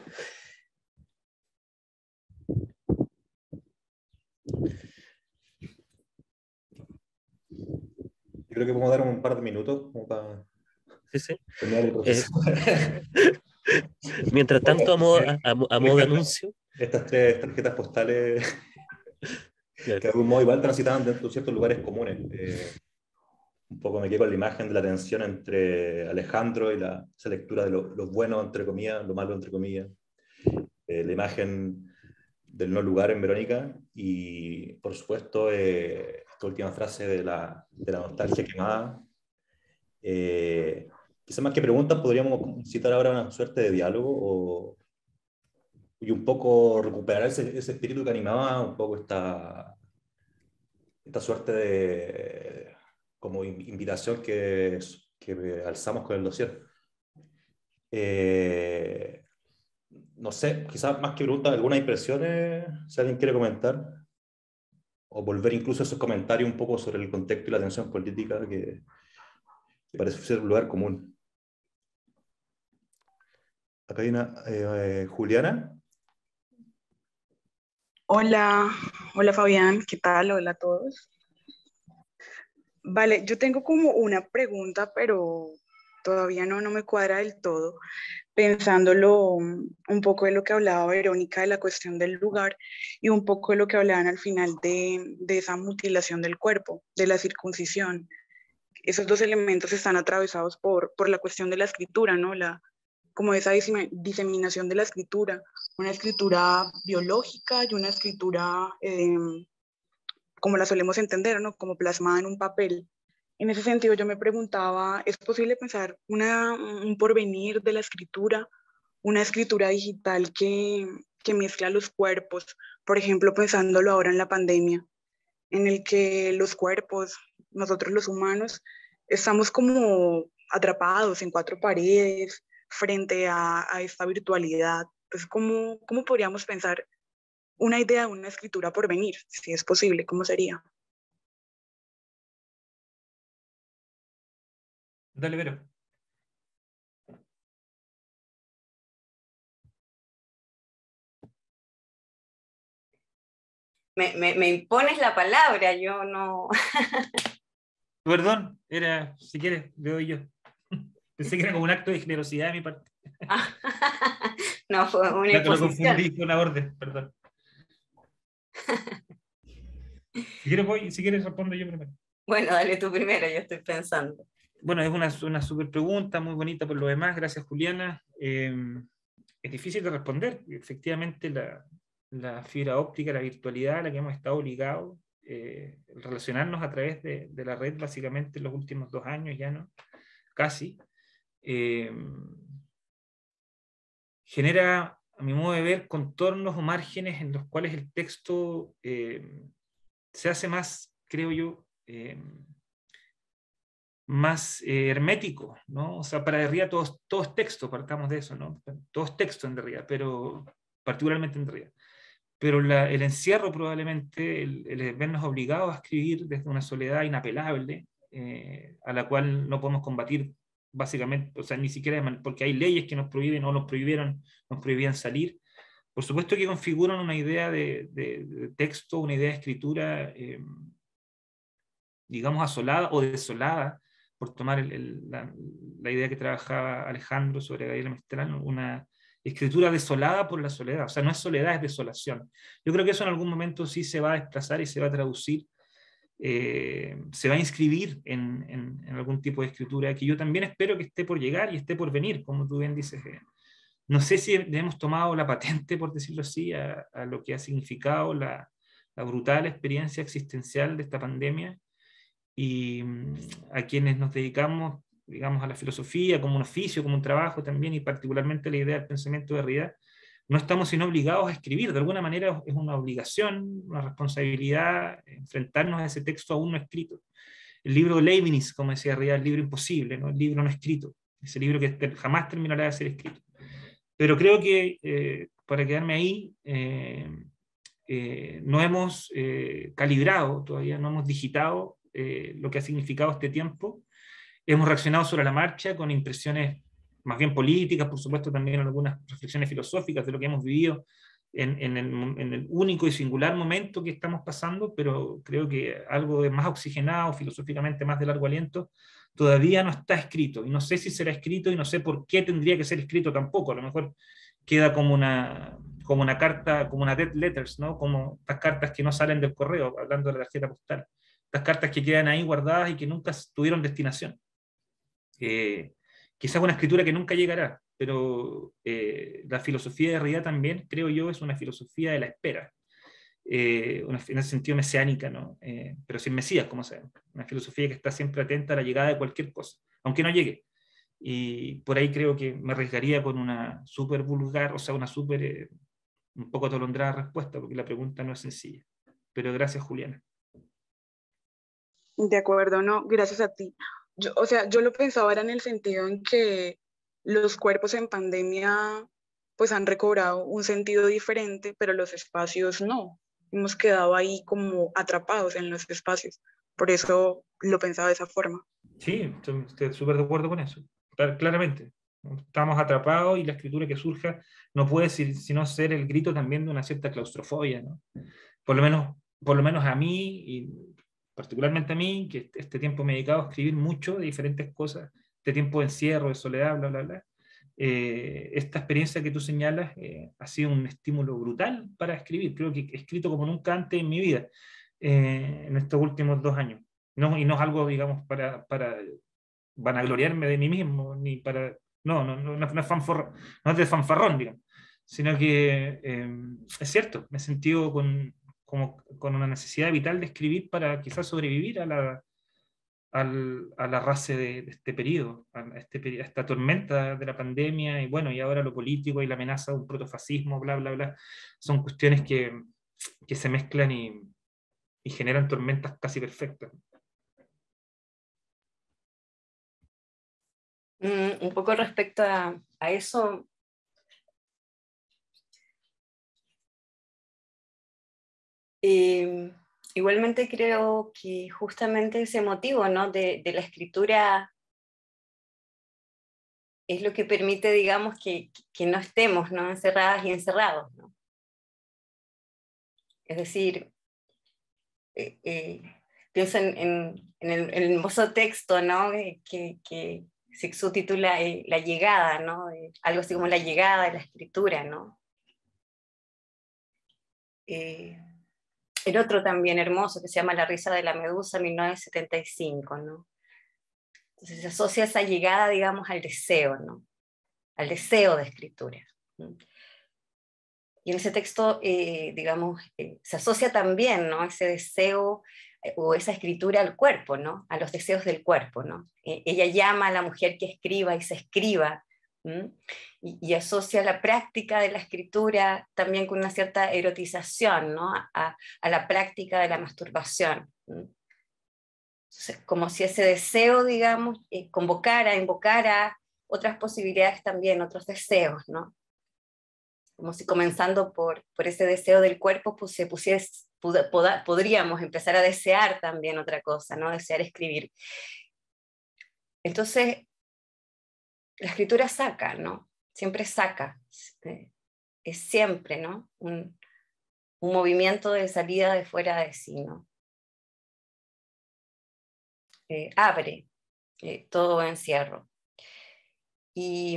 Yo creo que podemos dar un par de minutos como para Sí, sí. terminar el proceso. Eh, mientras tanto, a modo, a, a modo de anuncio. Estas tres tarjetas postales que de algún modo igual transitaban dentro de ciertos lugares comunes. Eh, un poco me quedo con la imagen de la tensión entre Alejandro y la, esa lectura de lo, lo bueno, entre comillas, lo malo, entre comillas. Eh, la imagen del no lugar en Verónica y, por supuesto, eh, esta última frase de la, de la nostalgia quemada. Eh, quizás más que preguntas podríamos citar ahora una suerte de diálogo o, y un poco recuperar ese, ese espíritu que animaba un poco esta, esta suerte de como invitación que, que alzamos con el dossier. Eh, no sé, quizás más que preguntas, algunas impresiones, si alguien quiere comentar, o volver incluso a esos comentarios un poco sobre el contexto y la tensión política que, que parece ser un lugar común. Acá hay una, eh, eh, Juliana. Hola, hola Fabián, ¿qué tal? Hola a todos. Vale, yo tengo como una pregunta, pero todavía no, no me cuadra del todo, pensándolo un poco de lo que hablaba Verónica de la cuestión del lugar y un poco de lo que hablaban al final de, de esa mutilación del cuerpo, de la circuncisión. Esos dos elementos están atravesados por, por la cuestión de la escritura, ¿no? La, como esa diseminación de la escritura, una escritura biológica y una escritura, eh, como la solemos entender, ¿no? Como plasmada en un papel. En ese sentido, yo me preguntaba, ¿es posible pensar una, un porvenir de la escritura, una escritura digital que, que mezcla los cuerpos? Por ejemplo, pensándolo ahora en la pandemia, en el que los cuerpos, nosotros los humanos, estamos como atrapados en cuatro paredes frente a, a esta virtualidad. Entonces, ¿cómo, ¿cómo podríamos pensar una idea de una escritura por venir? Si es posible, ¿cómo sería? Dale, Vero. Me, me, me impones la palabra, yo no... Perdón, era, si quieres, le doy yo. Pensé que era como un acto de generosidad de mi parte. No, fue una Ya que lo imposición. confundí con la orden, perdón. Si quieres, voy, si quieres, respondo yo primero. Bueno, dale tú primero, yo estoy pensando. Bueno, es una, una súper pregunta, muy bonita por lo demás. Gracias, Juliana. Eh, es difícil de responder. Efectivamente, la, la fibra óptica, la virtualidad a la que hemos estado obligados, eh, relacionarnos a través de, de la red básicamente en los últimos dos años ya, ¿no? Casi. Eh, genera, a mi modo de ver, contornos o márgenes en los cuales el texto eh, se hace más, creo yo, eh, más eh, hermético, ¿no? O sea, para Derrida todo, todo es texto, partamos de eso, ¿no? Todo es texto en Derrida, pero particularmente en Derrida. Pero la, el encierro probablemente, el, el vernos obligados a escribir desde una soledad inapelable, eh, a la cual no podemos combatir básicamente, o sea, ni siquiera porque hay leyes que nos prohíben o nos prohibieron, nos prohibían salir. Por supuesto que configuran una idea de, de, de texto, una idea de escritura, eh, digamos, asolada o desolada, por tomar el, el, la, la idea que trabajaba Alejandro sobre Gabriela Mistral, una escritura desolada por la soledad. O sea, no es soledad, es desolación. Yo creo que eso en algún momento sí se va a desplazar y se va a traducir, eh, se va a inscribir en, en, en algún tipo de escritura que yo también espero que esté por llegar y esté por venir, como tú bien dices. Eh, no sé si hemos tomado la patente, por decirlo así, a, a lo que ha significado la, la brutal experiencia existencial de esta pandemia, y a quienes nos dedicamos, digamos, a la filosofía como un oficio, como un trabajo también, y particularmente la idea del pensamiento de Derrida, no estamos sino obligados a escribir. De alguna manera es una obligación, una responsabilidad enfrentarnos a ese texto aún no escrito. El libro de Leibniz, como decía Derrida, el libro imposible, ¿no? El libro no escrito, ese libro que jamás terminará de ser escrito. Pero creo que, eh, para quedarme ahí, eh, eh, no hemos eh, calibrado, todavía no hemos digitado eh, lo que ha significado este tiempo. Hemos reaccionado sobre la marcha con impresiones más bien políticas, por supuesto también algunas reflexiones filosóficas de lo que hemos vivido en, en, el, en el único y singular momento que estamos pasando, pero creo que algo de más oxigenado, filosóficamente más de largo aliento, todavía no está escrito, y no sé si será escrito y no sé por qué tendría que ser escrito tampoco. A lo mejor queda como una, como una carta, como una dead letters, ¿no? Como estas cartas que no salen del correo, hablando de la tarjeta postal, estas cartas que quedan ahí guardadas y que nunca tuvieron destinación. Eh, quizás una escritura que nunca llegará, pero eh, la filosofía de Derrida también, creo yo, es una filosofía de la espera, eh, una, en ese sentido mesiánica, ¿no? Eh, pero sin Mesías, como sabemos, una filosofía que está siempre atenta a la llegada de cualquier cosa, aunque no llegue. Y por ahí creo que me arriesgaría con una súper vulgar, o sea, una súper, eh, un poco atolondrada respuesta, porque la pregunta no es sencilla. Pero gracias, Juliana. De acuerdo, no, gracias a ti. Yo, o sea, yo lo pensaba era en el sentido en que los cuerpos en pandemia pues han recobrado un sentido diferente, pero los espacios no. Hemos quedado ahí como atrapados en los espacios. Por eso lo pensaba de esa forma. Sí, estoy súper de acuerdo con eso. Claramente. Estamos atrapados y la escritura que surja no puede sino ser el grito también de una cierta claustrofobia, ¿no? Por lo menos, por lo menos a mí, y particularmente a mí, que este tiempo me he dedicado a escribir mucho de diferentes cosas, este tiempo de encierro, de soledad, bla, bla, bla. Eh, esta experiencia que tú señalas eh, ha sido un estímulo brutal para escribir. Creo que he escrito como nunca antes en mi vida, eh, en estos últimos dos años. No, y no es algo, digamos, para, para vanagloriarme de mí mismo, ni para... No, no, no, no, es, fanfor, no es de fanfarrón, digamos, sino que eh, es cierto, me he sentido con, como, con una necesidad vital de escribir para quizás sobrevivir a la, al, al arrase de, de este periodo, a, este, a esta tormenta de la pandemia, y bueno, y ahora lo político y la amenaza de un protofascismo, bla, bla, bla, son cuestiones que, que se mezclan y, y generan tormentas casi perfectas. Mm, un poco respecto a, a eso, eh, igualmente creo que justamente ese motivo, ¿no? de, de la escritura es lo que permite, digamos, que, que no estemos, ¿no? encerradas y encerrados, ¿no? Es decir, eh, eh, pienso en, en, en, el, en el hermoso texto, ¿no? que, que se subtitula eh, La llegada, ¿no? Eh, algo así como la llegada de la escritura, ¿no? Eh, el otro también hermoso que se llama La risa de la medusa, mil novecientos setenta y cinco, ¿no? Entonces se asocia esa llegada, digamos, al deseo, ¿no? Al deseo de escritura, ¿no? Y en ese texto, eh, digamos, eh, se asocia también, ¿no? Ese deseo eh, o esa escritura al cuerpo, ¿no? A los deseos del cuerpo, ¿no? Eh, ella llama a la mujer que escriba y se escriba, y, y asocia la práctica de la escritura también con una cierta erotización, ¿no? A, a la práctica de la masturbación. ¿Mm? Entonces, como si ese deseo, digamos, eh, convocara, invocara otras posibilidades también, otros deseos, ¿no? Como si comenzando por, por ese deseo del cuerpo, pues se pusiese, pod, pod, podríamos empezar a desear también otra cosa, ¿no? Desear escribir. Entonces, la escritura saca, ¿no? Siempre saca. Eh, es siempre, ¿no? Un, un movimiento de salida de fuera de sí, ¿no? Eh, abre eh, todo encierro. Y,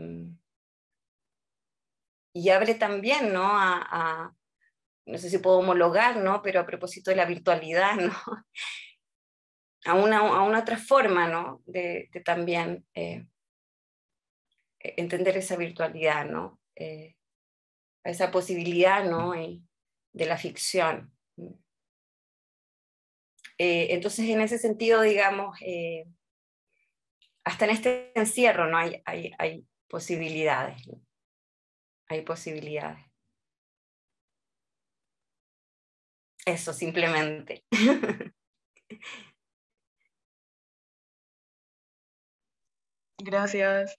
y abre también, ¿no? A, a, no sé si puedo homologar, ¿no? Pero a propósito de la virtualidad, ¿no? A una, a una otra forma, ¿no? De, de también eh, entender esa virtualidad, ¿no? Eh, esa posibilidad, ¿no? Eh, de la ficción. Eh, entonces, en ese sentido, digamos, eh, hasta en este encierro, ¿no? Hay, hay, hay posibilidades, ¿no? Hay posibilidades. Eso, simplemente. Gracias.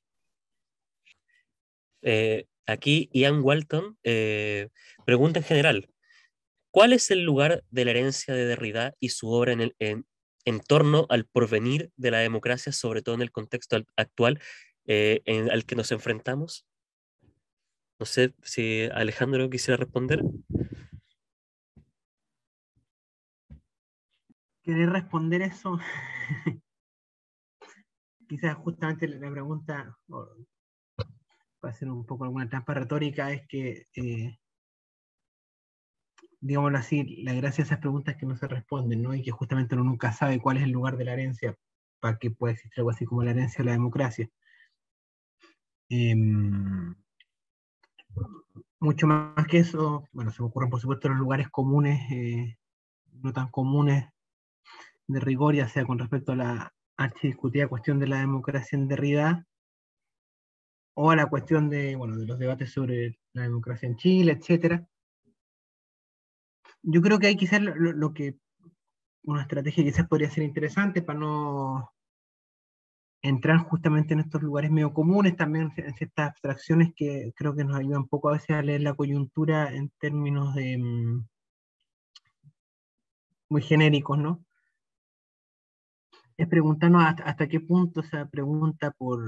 Eh, aquí Ian Walton eh, pregunta en general, ¿cuál es el lugar de la herencia de Derrida y su obra en, el, en, en torno al porvenir de la democracia, sobre todo en el contexto actual eh, en, al que nos enfrentamos? No sé si Alejandro quisiera responder. ¿Querer responder eso? Quizás justamente la pregunta, para hacer un poco alguna trampa retórica, es que, eh, digámoslo así, la gracia de esas preguntas es que no se responden, ¿no? Y que justamente uno nunca sabe cuál es el lugar de la herencia para que pueda existir algo así como la herencia de la democracia. Eh, mucho más que eso, bueno, se me ocurren por supuesto los lugares comunes, eh, no tan comunes de rigor, ya sea con respecto a la archidiscutida cuestión de la democracia en Derrida, o a la cuestión de, bueno, de los debates sobre la democracia en Chile, etcétera. Yo creo que hay quizás lo, lo, lo que, una estrategia quizás podría ser interesante para no entrar justamente en estos lugares medio comunes, también en ciertas abstracciones que creo que nos ayudan un poco a veces a leer la coyuntura en términos de um, muy genéricos, ¿no? Es preguntarnos hasta, hasta qué punto esa pregunta por,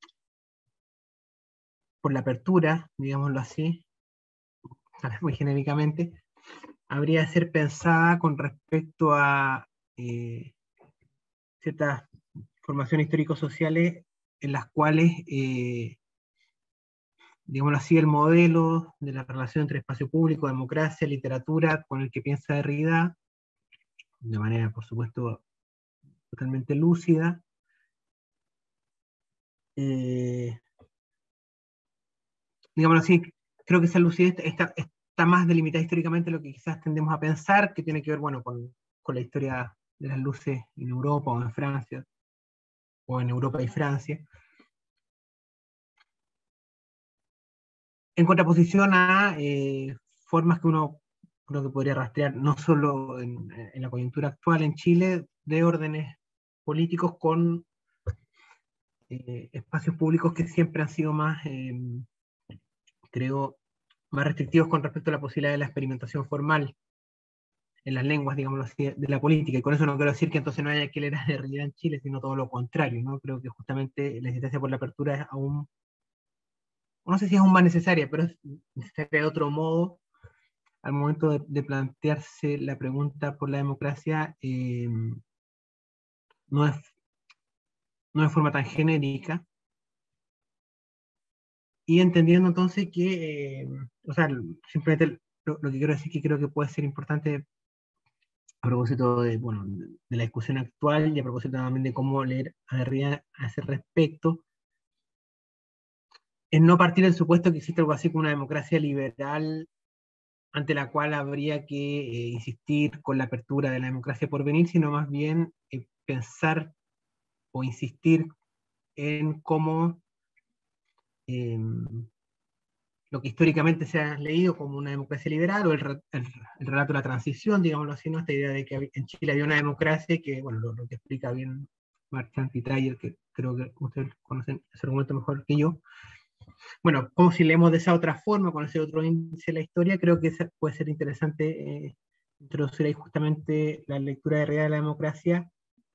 por la apertura, digámoslo así, muy genéricamente, habría de ser pensada con respecto a eh, ciertas formaciones histórico-sociales en las cuales, eh, digámoslo así, el modelo de la relación entre espacio público, democracia, literatura, con el que piensa Derrida, de manera, por supuesto, totalmente lúcida, eh, digámoslo así, creo que esa lucidez está, está más delimitada históricamente de lo que quizás tendemos a pensar, que tiene que ver, bueno, con, con la historia de las luces en Europa o en Francia, o en Europa y Francia, en contraposición a eh, formas que uno creo que podría rastrear, no solo en, en la coyuntura actual en Chile, de órdenes políticos con eh, espacios públicos que siempre han sido más, eh, creo, más restrictivos con respecto a la posibilidad de la experimentación formal en las lenguas, digámoslo así, de la política. Y con eso no quiero decir que entonces no haya que leer de realidad en Chile, sino todo lo contrario, ¿no? Creo que justamente la insistencia por la apertura es aún, no sé si es aún más necesaria, pero es necesaria de otro modo al momento de, de plantearse la pregunta por la democracia, eh, no, es, no de forma tan genérica, y entendiendo entonces que, eh, o sea, simplemente lo, lo que quiero decir es que creo que puede ser importante a propósito de, bueno, de la discusión actual y a propósito también de cómo leer a Derrida a ese respecto, es no partir del supuesto que existe algo así como una democracia liberal ante la cual habría que eh, insistir con la apertura de la democracia por venir, sino más bien eh, pensar o insistir en cómo eh, lo que históricamente se ha leído como una democracia liberal, o el, el, el relato de la transición, digámoslo así, ¿no? Esta idea de que en Chile había una democracia que, bueno, lo, lo que explica bien Marchant y Trayer, que creo que ustedes conocen ese argumento mejor que yo. Bueno, como si leemos de esa otra forma, con ese otro índice de la historia, creo que puede ser interesante eh, introducir ahí justamente la lectura de realidad de la democracia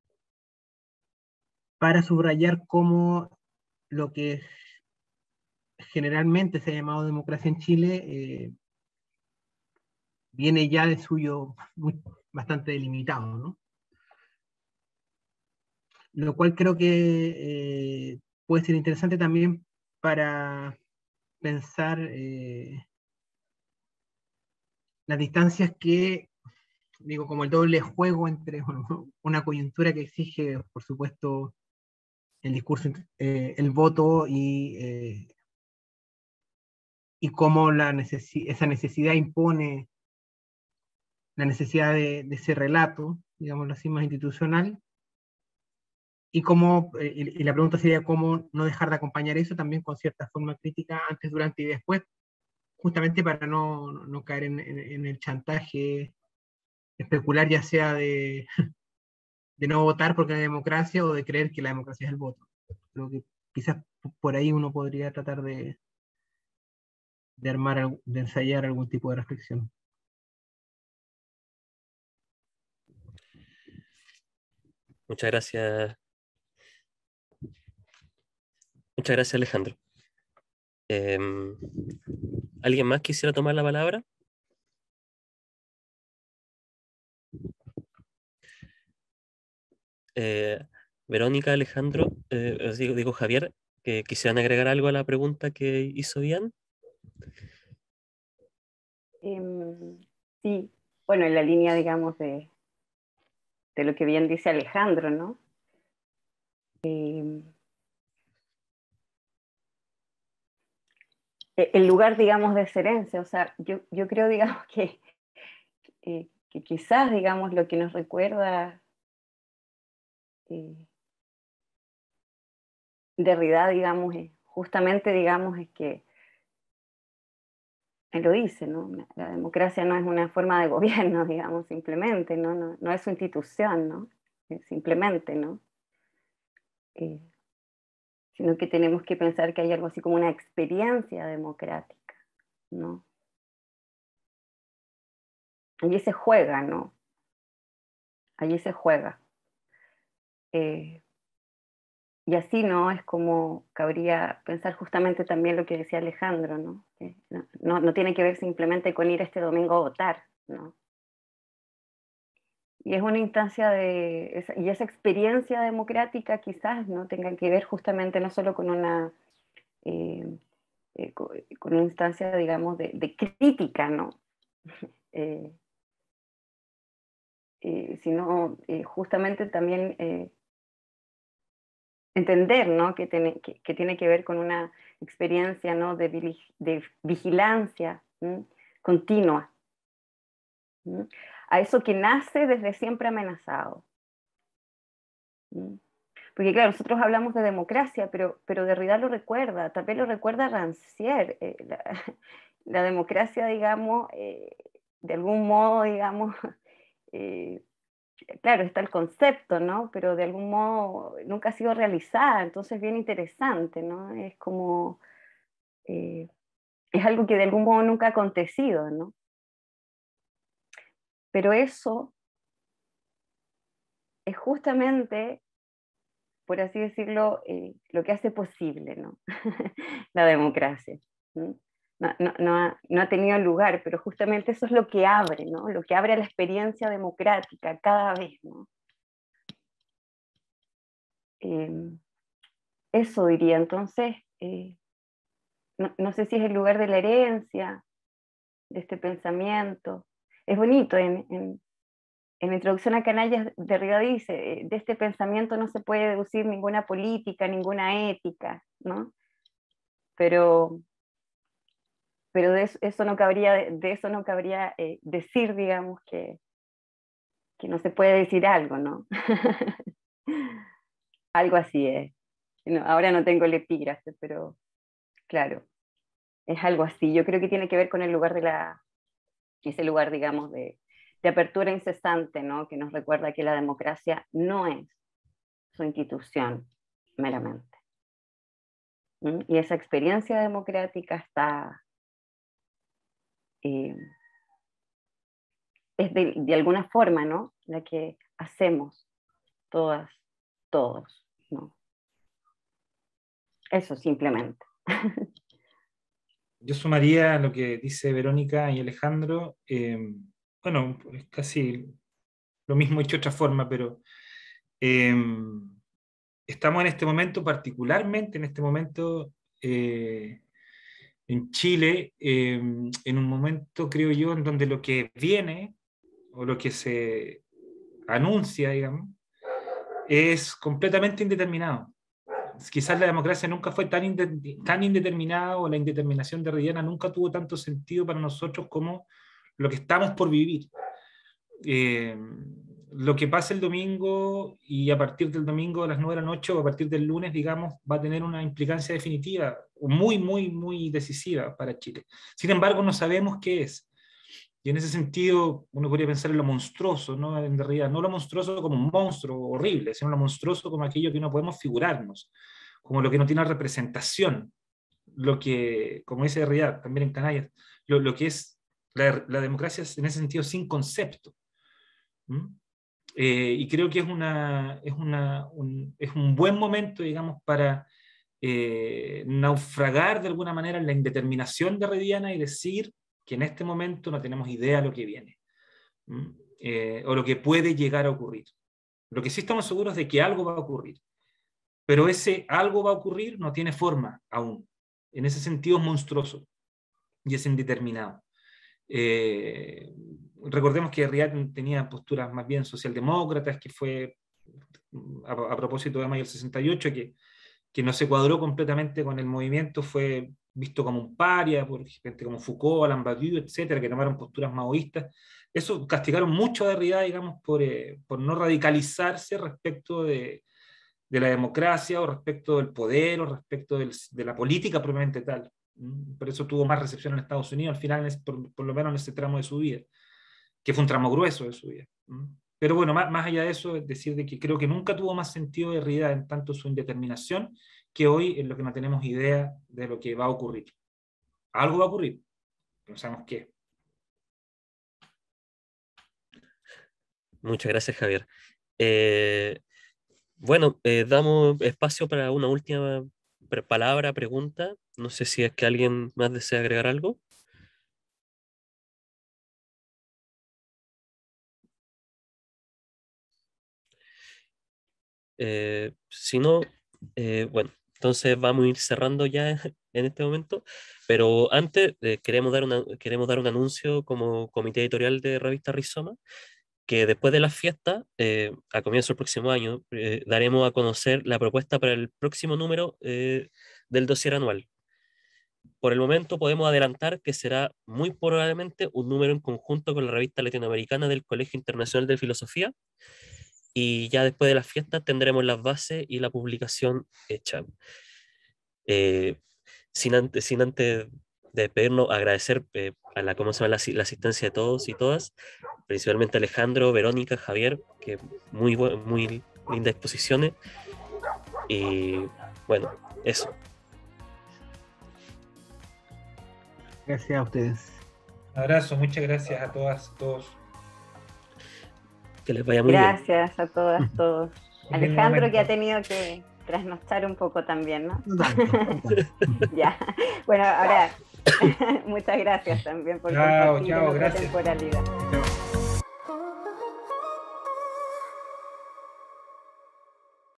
para subrayar cómo lo que generalmente se ha llamado democracia en Chile eh, viene ya de suyo muy, bastante delimitado, ¿no? Lo cual creo que eh, puede ser interesante también para pensar eh, las distancias que, digo, como el doble juego entre bueno, una coyuntura que exige, por supuesto, el discurso, eh, el voto y, eh, y cómo la necesi esa necesidad impone la necesidad de, de ese relato, digámoslo así, más institucional, y cómo, eh, y, y la pregunta sería cómo no dejar de acompañar eso también con cierta forma crítica antes, durante y después, justamente para no, no caer en, en, en el chantaje especular, ya sea de, de no votar porque hay democracia o de creer que la democracia es el voto. Creo que quizás por ahí uno podría tratar de, de armar, de ensayar algún tipo de reflexión. Muchas gracias. Muchas gracias, Alejandro. Eh, ¿Alguien más quisiera tomar la palabra? Eh, Verónica, Alejandro, eh, digo, digo Javier, que quisieran agregar algo a la pregunta que hizo Ian. Um, sí, bueno, en la línea, digamos, de, de lo que bien dice Alejandro, ¿no? Eh, el lugar, digamos, de excelencia, o sea, yo, yo creo, digamos, que, eh, que quizás, digamos, lo que nos recuerda eh, Derrida, digamos, es, justamente, digamos, es que él lo dice, ¿no? La democracia no es una forma de gobierno, digamos, simplemente, ¿no? No, no es su institución, ¿no? Simplemente, ¿no? Eh, sino que tenemos que pensar que hay algo así como una experiencia democrática, ¿no? Allí se juega, ¿no? Allí se juega. Eh, y así, ¿no? Es como cabría pensar justamente también lo que decía Alejandro, ¿no? Que no, no, no tiene que ver simplemente con ir este domingo a votar, ¿no? Y es una instancia de, y esa experiencia democrática quizás no tenga que ver justamente no solo con una, eh, eh, con, con una instancia, digamos, de, de crítica, ¿no? Eh, eh, sino eh, justamente también eh, entender, ¿no? que, tiene, que, que tiene que ver con una experiencia, ¿no? de, de vigilancia ¿sí? continua, ¿sí? A eso que nace desde siempre amenazado, Porque claro, nosotros hablamos de democracia, pero, pero Derrida lo recuerda, también lo recuerda Rancière. Eh, la, la democracia, digamos, eh, de algún modo, digamos, eh, claro, está el concepto, ¿no? Pero de algún modo nunca ha sido realizada, entonces es bien interesante, ¿no? Es como, eh, es algo que de algún modo nunca ha acontecido, ¿no? Pero eso es justamente, por así decirlo, eh, lo que hace posible, ¿no? La democracia. ¿Mm? No, no, no, ha, no ha tenido lugar, pero justamente eso es lo que abre, ¿no? Lo que abre a la experiencia democrática cada vez, ¿no? Eh, eso diría, entonces, eh, no, no sé si es el lugar de la herencia, de este pensamiento. Es bonito, en, en, en la introducción a Canallas, Derrida dice, de este pensamiento no se puede deducir ninguna política, ninguna ética, ¿no? Pero, pero de eso, eso no cabría, de eso no cabría eh, decir, digamos, que, que no se puede decir algo, ¿no? Algo así es. No, ahora no tengo el epígrafe, pero claro, es algo así. Yo creo que tiene que ver con el lugar de la, ese lugar, digamos, de, de apertura incesante, ¿no? Que nos recuerda que la democracia no es su institución meramente. ¿Mm? Y esa experiencia democrática está, eh, es de, de alguna forma, ¿no? La que hacemos todas, todos, ¿no? Eso simplemente. Yo sumaría a lo que dice Verónica y Alejandro, eh, bueno, es casi lo mismo hecho de otra forma, pero eh, estamos en este momento, particularmente en este momento, eh, en Chile, eh, en un momento, creo yo, en donde lo que viene, o lo que se anuncia, digamos, es completamente indeterminado. Quizás la democracia nunca fue tan, inde tan indeterminada, o la indeterminación derridiana nunca tuvo tanto sentido para nosotros como lo que estamos por vivir. Eh, lo que pasa el domingo y a partir del domingo a las nueve de la noche o a partir del lunes, digamos, va a tener una implicancia definitiva, muy, muy, muy decisiva para Chile. Sin embargo, no sabemos qué es. Y en ese sentido, uno podría pensar en lo monstruoso, ¿no? En realidad, no lo monstruoso como un monstruo horrible, sino lo monstruoso como aquello que no podemos figurarnos, como lo que no tiene representación, lo que, como dice Derrida, también en Canallas, lo, lo que es la, la democracia es en ese sentido sin concepto. ¿Mm? Eh, y creo que es, una, es, una, un, es un buen momento, digamos, para eh, naufragar de alguna manera en la indeterminación derridiana y decir que en este momento no tenemos idea de lo que viene, ¿Mm? eh, o lo que puede llegar a ocurrir. Lo que sí estamos seguros es de que algo va a ocurrir, pero ese algo va a ocurrir no tiene forma aún. En ese sentido es monstruoso y es indeterminado. Eh, recordemos que Riad tenía posturas más bien socialdemócratas, que fue a, a propósito de mayo del sesenta y ocho, que, que no se cuadró completamente con el movimiento, fue visto como un paria por gente como Foucault, Alain Badiou, etcétera, que tomaron posturas maoístas. Eso castigaron mucho a Derrida, digamos, por, eh, por no radicalizarse respecto de, de la democracia, o respecto del poder, o respecto del, de la política propiamente tal. Por eso tuvo más recepción en Estados Unidos, al final, por, por lo menos en ese tramo de su vida, que fue un tramo grueso de su vida. Pero bueno, más, más allá de eso, es decir, de que creo que nunca tuvo más sentido Derrida en tanto su indeterminación, que hoy en lo que no tenemos idea de lo que va a ocurrir. Algo va a ocurrir, no sabemos qué. Muchas gracias, Javier. Eh, bueno, eh, damos espacio para una última pre palabra, pregunta. No sé si es que alguien más desea agregar algo. Eh, si no, eh, bueno, entonces vamos a ir cerrando ya en este momento, pero antes eh, queremos, dar una, queremos dar un anuncio como comité editorial de Revista Rizoma, que después de las fiestas, eh, a comienzo del próximo año, eh, daremos a conocer la propuesta para el próximo número eh, del dossier anual. Por el momento podemos adelantar que será muy probablemente un número en conjunto con la revista latinoamericana del Colegio Internacional de Filosofía, y ya después de las fiestas tendremos las bases y la publicación hecha. Eh, sin, antes, sin antes despedirnos, agradecer eh, a la, ¿cómo se llama? La, la asistencia de todos y todas, principalmente Alejandro, Verónica, Javier, que muy, muy lindas exposiciones. Y bueno, eso. Gracias a ustedes. Un abrazo, muchas gracias a todas, todos. Que les vaya muy gracias bien. Gracias a todas, todos. Alejandro, que ha tenido que trasnochar un poco también, ¿no? No tanto, no tanto. Ya. Bueno, ahora, muchas gracias también por Chao, compartir chao, en otra gracias. temporalidad.